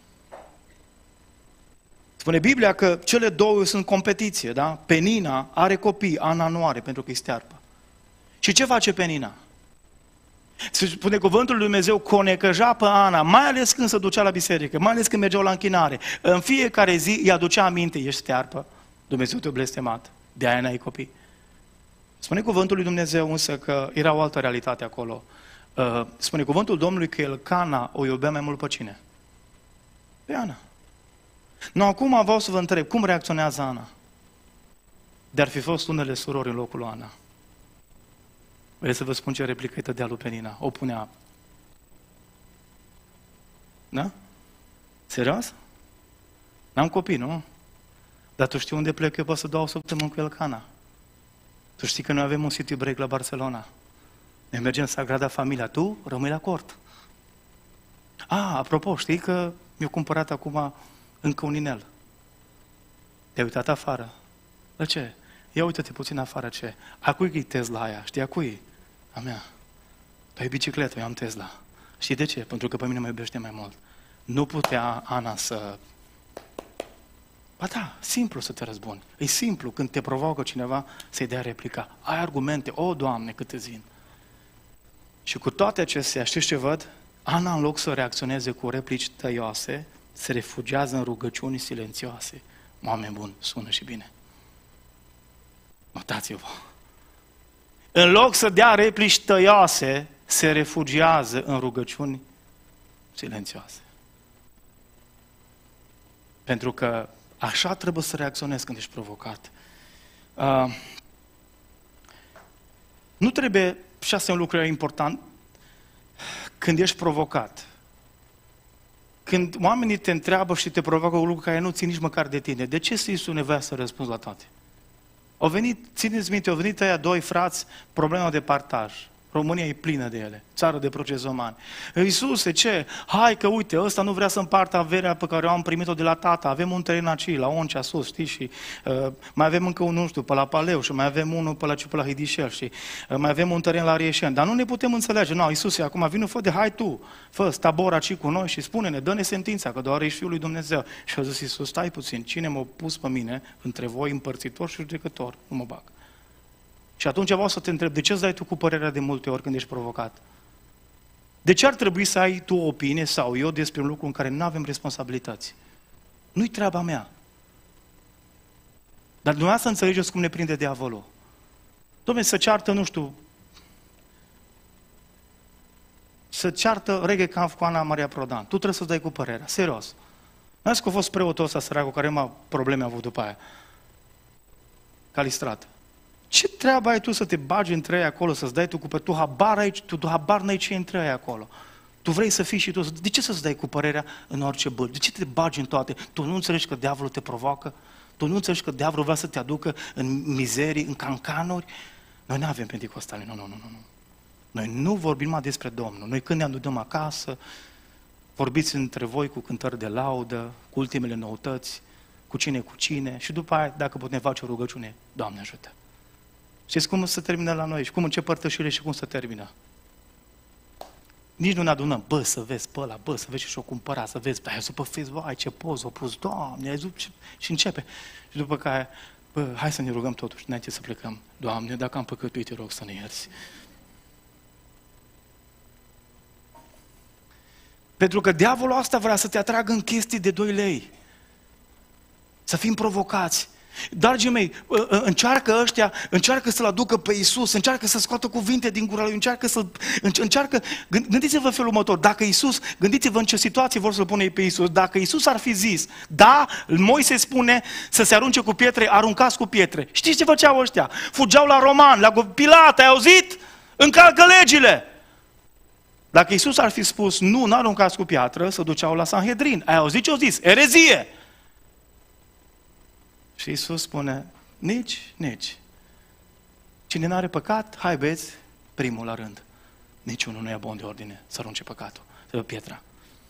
Spune Biblia că cele două sunt competiție, da? Penina are copii, Ana nu are, pentru că e stearpă. Și ce face Penina? Se spune cuvântul lui Dumnezeu, conecăja pe Ana, mai ales când se ducea la biserică, mai ales când mergeau la închinare. În fiecare zi îi aducea aminte, ești stearpă, Dumnezeu te-a blestemat, de aia n-ai copii. Spune cuvântul lui Dumnezeu însă că era o altă realitate acolo. Spune cuvântul Domnului că Elcana o iubea mai mult pe cine? Pe Ana. Nu, acum vreau să vă întreb, cum reacționează Ana? De-ar fi fost unele surori în locul lui Ana. Vreau să vă spun ce replică îi tădea lui Penina. O punea. Da? Serios? N-am copii, nu? Dar tu știi unde plec eu pe să dau o săptămână cu Elcana? Tu știi că noi avem un city break la Barcelona. Noi mergem în Sagrada Familia. Tu rămâi la cort. A, apropo, știi că mi-a cumpărat acum încă un inel. Te-ai uitat afară. La ce? Ia uite-te puțin afară ce. A cui e Tesla aia? Știi a cui? A mea. Tu ai bicicletă, eu am Tesla. Știi de ce? Pentru că pe mine mă iubește mai mult. Nu putea Ana să... Ba da, simplu să te răzbuni. E simplu când te provoacă cineva să-i dea replica. Ai argumente, o, Doamne, cât îți vin. Și cu toate acestea, știți ce văd? Ana, în loc să reacționeze cu replici tăioase, se refugiază în rugăciuni silențioase. Oameni buni, sună și bine. Notați-vă. În loc să dea replici tăioase, se refugiază în rugăciuni silențioase. Pentru că așa trebuie să reacționezi când ești provocat. Uh, nu trebuie, și asta e un lucru important, când ești provocat. Când oamenii te întreabă și te provoacă un lucru care nu țin nici măcar de tine, de ce să-i suni nevoia să răspunzi la toate? Au venit, țineți minte, au venit aia doi frați, problema de partaj. România e plină de ele, țară de procezomani. Iisuse, ce? Hai că uite, ăsta nu vrea să împartă averea pe care o am primit-o de la tata, avem un teren aici, la Oncea sus, știi, și uh, mai avem încă unul, nu știu, pe la Paleu și mai avem unul pe la, pe la Hidișel și uh, mai avem un teren la Rieșeni, dar nu ne putem înțelege. Nu, Iisuse, acum vină, fă de, hai tu, fă, stabor aici cu noi și spune-ne, dă-ne sentința, că doar ești Fiul lui Dumnezeu. Și a zis Iisus, stai puțin, cine m-a pus pe mine între voi împărțitor și judecător? Nu mă bag. Și atunci vreau să te întreb, de ce îți dai tu cu părerea de multe ori când ești provocat? De ce ar trebui să ai tu o opinie sau eu despre un lucru în care nu avem responsabilități? Nu-i treaba mea. Dar dumneavoastră înțelegeți cum ne prinde diavolul. Dom'le, să ceartă, nu știu, să ceartă Reghe Camp cu Ana Maria Prodan. Tu trebuie să-ți dai cu părerea, serios. Nu că a fost preotul ăsta săracul care mai probleme a avut după aia. Calistrat. Ce treabă ai tu să te bagi între ei acolo, să-ți dai tu cu părerea? Tu habar aici, tu habar n-ai ce e între ei acolo. Tu vrei să fii și tu. De ce să-ți dai cu părerea în orice băl? De ce te bagi în toate? Tu nu înțelegi că diavolul te provoacă? Tu nu înțelegi că diavolul vrea să te aducă în mizerii, în cancanuri? Noi nu avem penticostale, nu, nu, nu, nu. Noi nu vorbim numai despre Domnul. Noi când ne adunăm acasă, vorbiți între voi cu cântări de laudă, cu ultimele noutăți, cu cine cu cine și după aia, dacă putem face o rugăciune, Doamne ajută. Știți cum se termină la noi și cum încep părtășile și cum se termină? Nici nu ne adunăm, bă, să vezi pe ăla, bă, să vezi și-o cumpăra, să vezi, bă, ai zis pe Facebook, ai ce poză, o pus, Doamne, ai zis, și începe. Și după care, bă, hai să ne rugăm totuși, înainte să plecăm. Doamne, dacă am păcătuit, te rog să ne ierți. Pentru că diavolul asta vrea să te atragă în chestii de doi lei. Să fim provocați. Dragii mei, încearcă ăștia, încearcă să-L aducă pe Iisus, încearcă să scoată cuvinte din gura Lui, încearcă să încearcă, gândiți-vă felul următor, dacă Iisus, gândiți-vă în ce situație vor să-L pune ei pe Iisus, dacă Iisus ar fi zis, da, Moise spune să se arunce cu pietre, aruncați cu pietre. Știți ce făceau ăștia? Fugeau la roman, la Pilat, ai auzit? Încalcă legile! Dacă Iisus ar fi spus, nu, nu aruncați cu piatră, se duceau la Sanhedrin. Ai auzit ce au zis? Erezie! Și Iisus spune, nici, nici. Cine n-are păcat, hai beți primul la rând. Niciunul nu e bun de ordine să arunce păcatul, să dă pietra.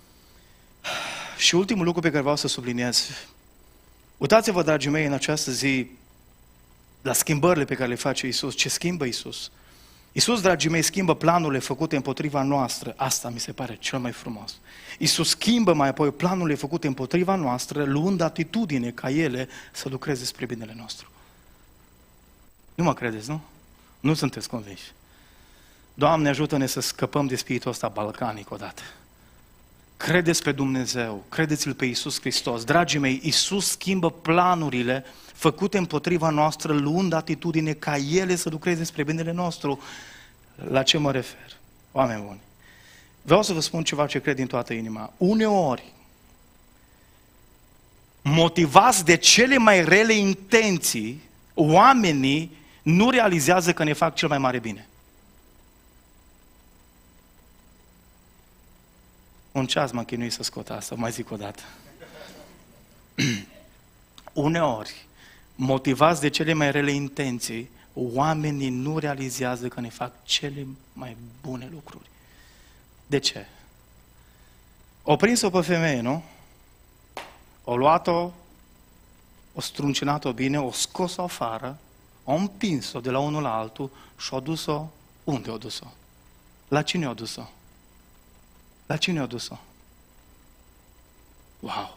Și ultimul lucru pe care vreau să subliniez. Uitați-vă, dragii mei, în această zi, la schimbările pe care le face Iisus. Ce schimbă Iisus? Iisus, dragii mei, schimbă planurile făcute împotriva noastră. Asta mi se pare cel mai frumos. Iisus schimbă mai apoi planurile făcute împotriva noastră, luând atitudine ca ele să lucreze spre binele nostru. Nu mă credeți, nu? Nu sunteți convinși. Doamne, ajută-ne să scăpăm de spiritul ăsta balcanic odată. Credeți pe Dumnezeu, credeți-L pe Iisus Hristos. Dragii mei, Iisus schimbă planurile făcute împotriva noastră, luând atitudine ca ele să lucreze spre binele nostru. La ce mă refer? Oameni buni, vreau să vă spun ceva ce cred din toată inima. Uneori, motivați de cele mai rele intenții, oamenii nu realizează că ne fac cel mai mare bine. Un ceas m-am chinuit să scot asta, mai zic o dată. Uneori, motivați de cele mai rele intenții, oamenii nu realizează că ne fac cele mai bune lucruri. De ce? O prins-o pe femeie, nu? O luat-o, o struncinat-o bine, o scos-o afară, o împins-o de la unul la altul și o dus-o. Unde o dus-o? La cine o dus-o? La cine o dus-o? Wow!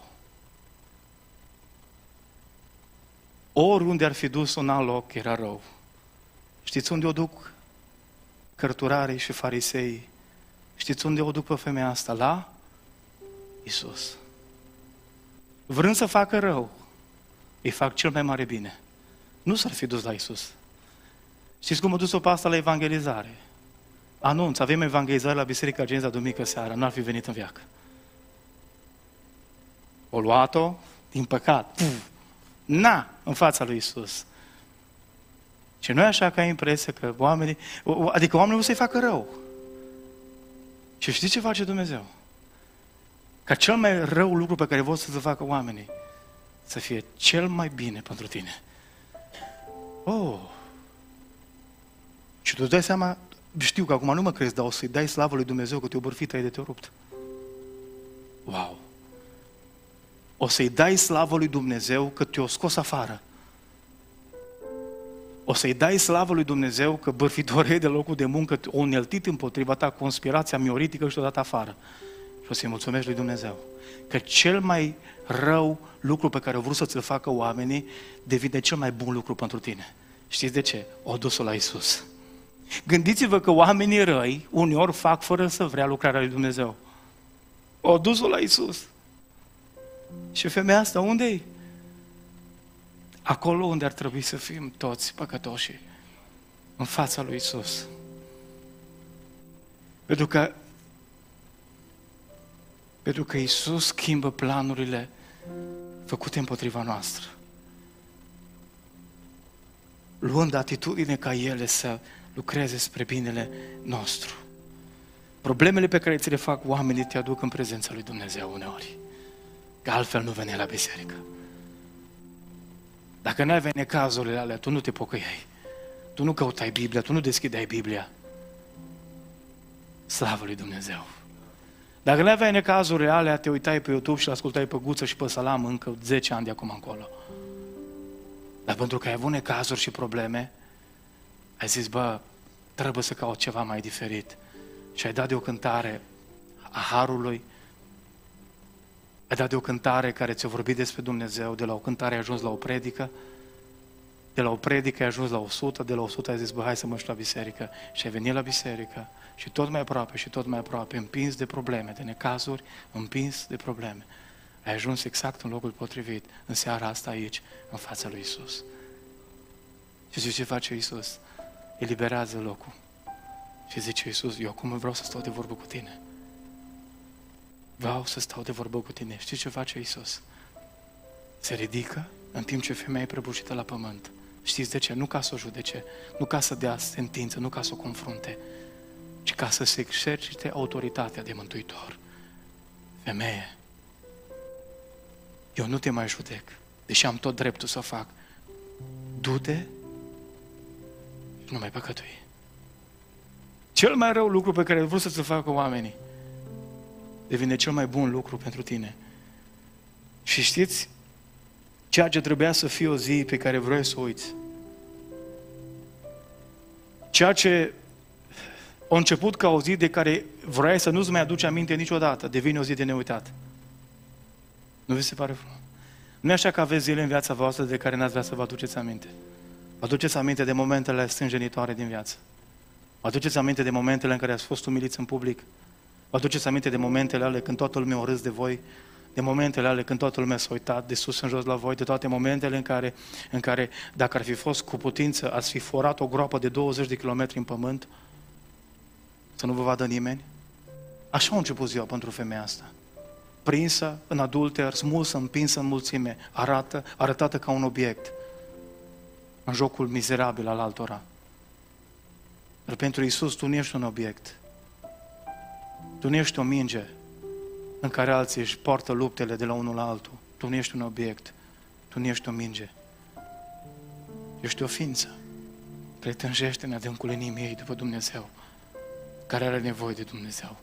Oriunde ar fi dus-o în alt loc, era rău. Știți unde o duc cărturarii și farisei? Știți unde o duc pe femeia asta? La Iisus. Vrând să facă rău, îi fac cel mai mare bine. Nu s-ar fi dus la Iisus. Știți cum a dus-o pe asta la evangelizare? Anunț, avem evangelizare la Biserica Geneza duminică seara, nu ar fi venit în viață. O luat-o, din păcat, puf, na, în fața lui Iisus. Și nu e așa că ai impresia că oamenii, adică oamenii nu să-i facă rău. Și știți ce face Dumnezeu? Ca cel mai rău lucru pe care vor să-ți facă oamenii, să fie cel mai bine pentru tine. Oh! Și tu îți dai seama, știu că acum nu mă crezi, dar o să-i dai slavă lui Dumnezeu că te-o bârfit, ai de te-o rupt. Wow! O să-i dai slavă lui Dumnezeu că te-o scos afară. O să-i dai slavă lui Dumnezeu că bârfitorii de locul de muncă o uneltit împotriva ta, conspirația mioritică și o dat afară. Și o să-i mulțumești lui Dumnezeu. Că cel mai rău lucru pe care au vrut să ți-l facă oamenii devine cel mai bun lucru pentru tine. Știți de ce? O dus-o la Iisus. Gândiți-vă că oamenii răi uneori fac fără să vrea lucrarea lui Dumnezeu. O dus-o la Iisus. Și femeia asta unde-i? Acolo unde ar trebui să fim toți păcătoși, în fața lui Iisus. Pentru că, pentru că Iisus schimbă planurile făcute împotriva noastră, luând atitudine ca ele să lucreze spre binele nostru. Problemele pe care ți le fac oamenii te aduc în prezența lui Dumnezeu uneori, că altfel nu veni la biserică. Dacă n-ai venit cazurile alea, tu nu te pocăiai, tu nu căutai Biblia, tu nu deschideai Biblia. Slavă lui Dumnezeu! Dacă nu aveai necazurile alea, te uitai pe YouTube și ascultai pe Guță și pe Salam încă zece ani de acum încolo. Dar pentru că ai avut necazuri și probleme, ai zis, bă, trebuie să caut ceva mai diferit. Și ai dat de o cântare a Harului, ai dat de o cântare care ți-a vorbit despre Dumnezeu, de la o cântare ai ajuns la o predică, de la o predică ai ajuns la o sută, de la o sută ai zis, bă, hai să mă duc la biserică. Și ai venit la biserică și tot mai aproape și tot mai aproape, împins de probleme, de necazuri, împins de probleme. Ai ajuns exact în locul potrivit, în seara asta aici, în fața lui Iisus. Și zice, ce face Iisus? Eliberează locul. Și zice Iisus, eu acum vreau să stau de vorbă cu tine. Vreau să stau de vorbă cu tine. Știi ce face Iisus? Se ridică în timp ce femeia e prăbușită la pământ. Știți de ce? Nu ca să o judece, nu ca să dea sentință, nu ca să o confrunte, ci ca să se exercite autoritatea de mântuitor. Femeie, eu nu te mai judec, deși am tot dreptul să o fac. Du-te și nu mai păcătui. Cel mai rău lucru pe care vreau să-ți facă oamenii devine cel mai bun lucru pentru tine. Și știți, ceea ce trebuia să fie o zi pe care vrei să o uiți, ceea ce a început ca o zi de care vrei să nu-ți mai aduci aminte niciodată, devine o zi de neuitat. Nu vi se pare frumos? Nu e așa că aveți zile în viața voastră de care n-ați vrea să vă aduceți aminte. Vă aduceți aminte de momentele stânjenitoare din viață. Vă aduceți aminte de momentele în care ați fost umiliți în public. Vă aduceți aminte de momentele alea când toată lumea o râs de voi, de momentele alea când toată lumea s-a uitat de sus în jos la voi, de toate momentele în care, în care dacă ar fi fost cu putință, ați fi forat o groapă de douăzeci de kilometri în pământ, să nu vă vadă nimeni. Așa a început ziua pentru femeia asta. Prinsă în adulter, smulsă, împinsă în mulțime, arată, arătată ca un obiect în jocul mizerabil al altora. Dar pentru Iisus tu nu ești un obiect. Tu nu ești o minge în care alții își poartă luptele de la unul la altul. Tu nu ești un obiect. Tu nu ești o minge. Ești o ființă care tânjește în adâncul inimii ei după Dumnezeu, care are nevoie de Dumnezeu.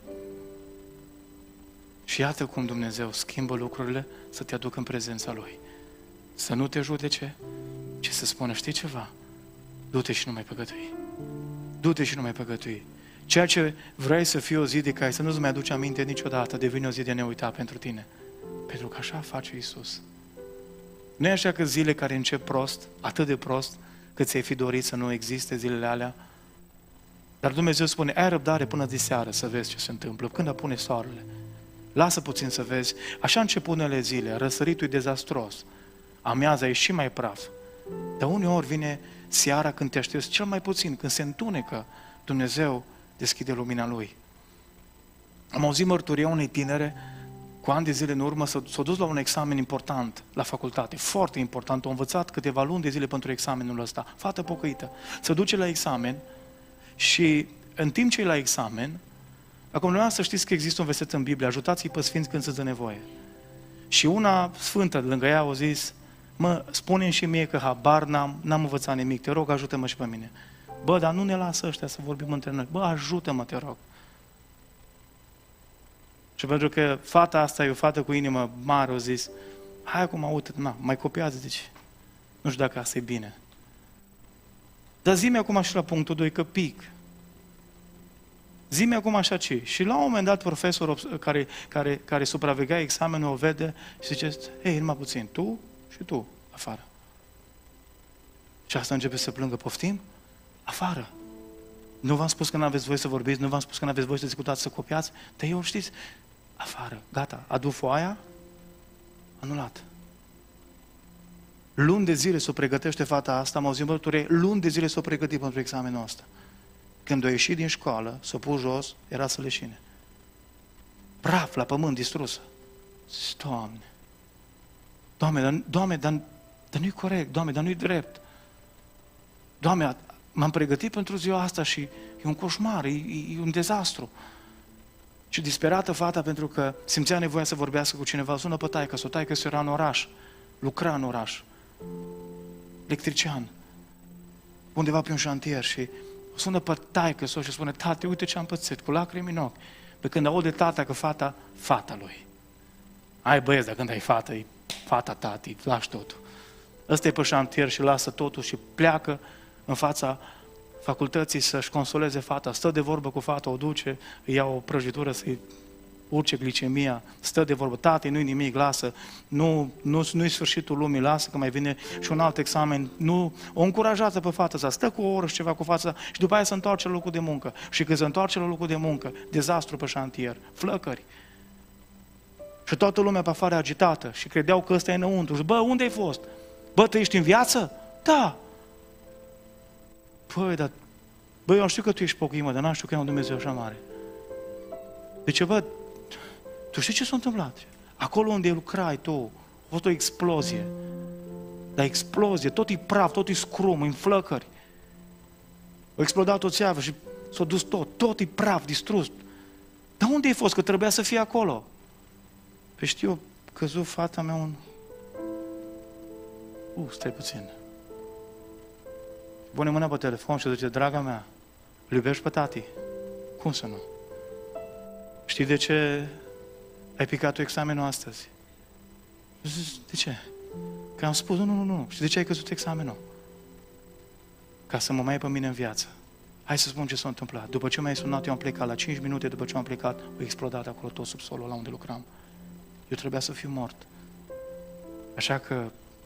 Și iată cum Dumnezeu schimbă lucrurile să te aducă în prezența Lui. Să nu te judece, ci să spună, știi ceva? Du-te și nu mai păcătui. Du-te și nu mai păcătui. Ceea ce vrei să fie o zi de care să nu-ți mai aduci aminte niciodată, devine o zi de neuitat pentru tine. Pentru că așa face Iisus. Nu e așa că zile care încep prost, atât de prost, cât ți-ai fi dorit să nu existe zilele alea, dar Dumnezeu spune, ai răbdare până de seară să vezi ce se întâmplă, când apune soarele. Lasă puțin să vezi. Așa încep unele zile, răsăritul e dezastros, amiaza e și mai praf. Dar uneori vine seara când te aștepți cel mai puțin, când se întunecă, Dumnezeu deschide lumina Lui. Am auzit mărturia unei tinere, cu ani de zile în urmă, s-a, s-a dus la un examen important la facultate, foarte important, a învățat câteva luni de zile pentru examenul ăsta, fată pocăită. Se duce la examen și în timp ce e la examen, acum noi să știți că există un verset în Biblie, ajutați-i pe sfinți când se dă nevoie. Și una sfântă lângă ea a zis, mă, spune-mi și mie că habar n-am, n-am învățat nimic, te rog, ajută-mă și pe mine. Bă, dar nu ne lasă ăștia să vorbim între noi. Bă, ajută-mă, te rog. Și pentru că fata asta e o fată cu inimă mare, a zis, hai acum, uite, na, mai copiază, deci nu știu dacă asta e bine. Dar zi-mi acum și la punctul doi, că pic. Zi-mi acum așa ce. Și la un moment dat profesorul care, care, care supraveghea examenul o vede și zice, hei, numai puțin, tu și tu, afară. Și asta începe să plângă, poftim? Afară. Nu v-am spus că nu aveți voie să vorbiți, nu v-am spus că nu aveți voie să discutați, să copiați, dar eu știți, afară, gata, adu foaia, anulat. Luni de zile s-o pregătește fata asta, am auzit mărturie, luni de zile s-o pregătit pentru examenul ăsta. Când a ieșit din școală, s-a pus jos, era să leșine. Praf, la pământ, distrusă. Doamne! Doamne, dar, Doamne, dar, dar nu-i corect, Doamne, dar nu-i drept. Doamne, m-am pregătit pentru ziua asta și e un coșmar, e, e un dezastru. Și disperată fata pentru că simțea nevoia să vorbească cu cineva, sună pe taică, s-o taică să era în oraș, lucra în oraș, electrician, undeva pe un șantier și o sună pe taică s-o și spune, tate, uite ce am pățit, cu lacrimi în ochi. Pe când aude tata că fata, fata lui. Ai băieți, dacă când ai fată, e fata tati, lași totul. Ăsta e pe șantier și lasă totul și pleacă în fața facultății să-și consoleze fata, stă de vorbă cu fata, o duce, îi ia o prăjitură să-i urce glicemia, stă de vorbă, tati, nu-i nimic, lasă, nu, nu, nu-i sfârșitul lumii, lasă că mai vine și un alt examen, nu, o încurajează pe fata sa, stă cu o oră și ceva cu fata sa și după aia se întoarce la locul de muncă. Și când se întoarce la locul de muncă, dezastru pe șantier, flăcări. Și toată lumea pe afară agitată și credeau că ăsta e înăuntru. Și bă, unde ai fost? Bă, tu ești în viață? Da. Păi, dar, bă, eu știu că tu ești pocăit, mă, dar n-am știu că e un Dumnezeu așa mare. Deci, bă, tu știi ce s-a întâmplat? Acolo unde lucrai tu, a fost o explozie. Dar explozie, tot e praf, tot e scrum, în flăcări. A explodat o țeavă și s-a dus tot, tot e praf, distrus. Dar unde ai fost? Că trebuia să fie acolo. Păi știu, căzut fata mea un... Uh, stai puțin. Pune mâna pe telefon și zice, draga mea, îl iubești pe tati? Cum să nu? Știi de ce ai picat tu examenul astăzi? Zic, de ce? Că am spus, nu, nu, nu, știi de ce ai căzut examenul? Ca să mă mai ai pe mine în viață. Hai să spun ce s-a întâmplat. După ce m-ai sunat, eu am plecat. La cinci minute după ce am plecat, a explodat acolo tot subsolul la unde lucram. Eu trebuia să fiu mort. Așa că,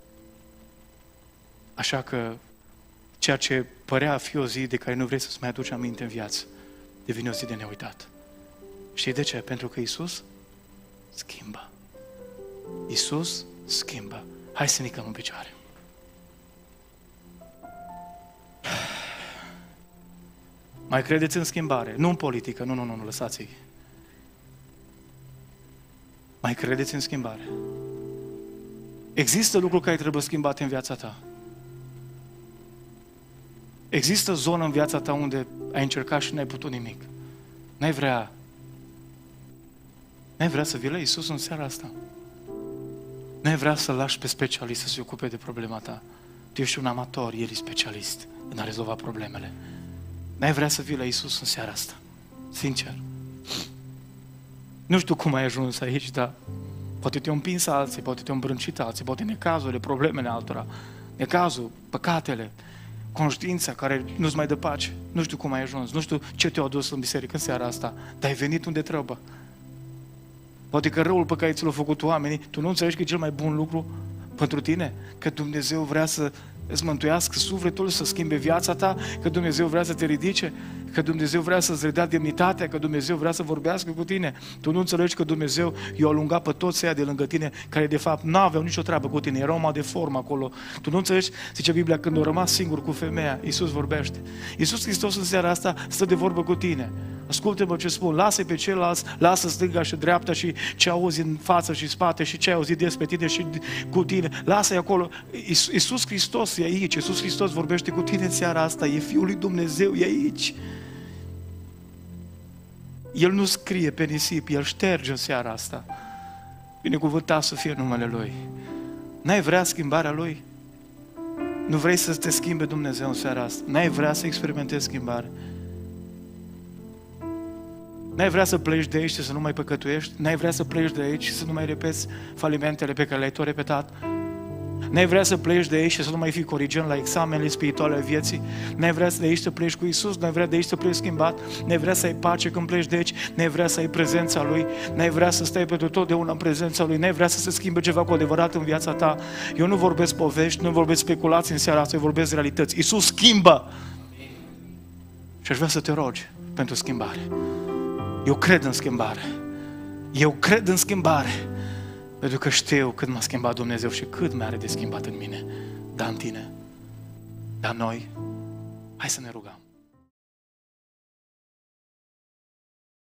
așa că, ceea ce părea a fi o zi de care nu vrei să-ți mai aduci aminte în viață, devine o zi de neuitat. Știi de ce? Pentru că Iisus schimbă. Iisus schimbă. Hai să nicăm în picioare. Mai credeți în schimbare? Nu în politică, nu, nu, nu, nu lăsați-i. Mai credeți în schimbare? Există lucruri care trebuie schimbate în viața ta. Există zonă în viața ta unde ai încercat și n-ai putut nimic. N-ai vrea, n-ai vrea să vii la Iisus în seara asta. N-ai vrea să lași pe specialist să se ocupe de problema ta. Tu ești un amator, el e specialist în a rezolva problemele. N-ai vrea să vii la Iisus în seara asta. Sincer. Nu știu cum ai ajuns aici, dar poate te-au împins alții, poate te-au îmbrâncit alții, poate necazurile, problemele altora, necazul, păcatele, conștiința care nu-ți mai dă pace. Nu știu cum ai ajuns, nu știu ce te-a adus în biserică în seara asta, dar ai venit unde trebuie. Poate că răul pe care ți l-au făcut oamenii, tu nu înțelegi că e cel mai bun lucru pentru tine? Că Dumnezeu vrea să îți mântuiască sufletul, să schimbe viața ta, că Dumnezeu vrea să te ridice, că Dumnezeu vrea să-ți redea demnitatea, că Dumnezeu vrea să vorbească cu tine. Tu nu înțelegi că Dumnezeu i-a alungat pe toți aia de lângă tine, care de fapt n-aveau nicio treabă cu tine, erau mai de formă acolo. Tu nu înțelegi, zice Biblia, când a rămas singur cu femeia, Iisus vorbește. Iisus Hristos în seara asta stă de vorbă cu tine. Ascultă-mă ce spun, lasă pe ceilalți, lasă stânga și dreapta și ce auzi în față și spate și ce ai auzit despre tine și cu tine. Lasă-i acolo. Iisus Hristos e aici, Iisus Hristos vorbește cu tine în seara asta, e Fiul lui Dumnezeu, e aici. El nu scrie pe nisip, El șterge în seara asta. Binecuvântat să fie numele Lui. N-ai vrea schimbarea Lui? Nu vrei să te schimbe Dumnezeu în seara asta? N-ai vrea să experimentezi schimbare? N-ai vrea să pleci de aici și să nu mai păcătuiești? N-ai vrea să pleci de aici și să nu mai repeți falimentele pe care le-ai tot repetat? N-ai vrea să pleci de aici și să nu mai fii corigent la examenele spirituale ale vieții? N-ai vrea să de aici să pleci cu Iisus? N-ai vrea de aici să pleci schimbat? N-ai vrea să ai pace când pleci de aici? N-ai vrea să ai prezența Lui? N-ai vrea să stai pentru totdeauna în prezența Lui? N-ai vrea să se schimbe ceva cu adevărat în viața ta? Eu nu vorbesc povești, nu vorbesc speculații în seara asta, eu vorbesc realități. Iisus schimbă! Și aș vrea să te rogi pentru schimbare. Eu cred în schimbare. Eu cred în schimbare. Pentru că știu cât m-a schimbat Dumnezeu și cât mai are de schimbat în mine. Dar în tine. Dar noi. Hai să ne rugăm.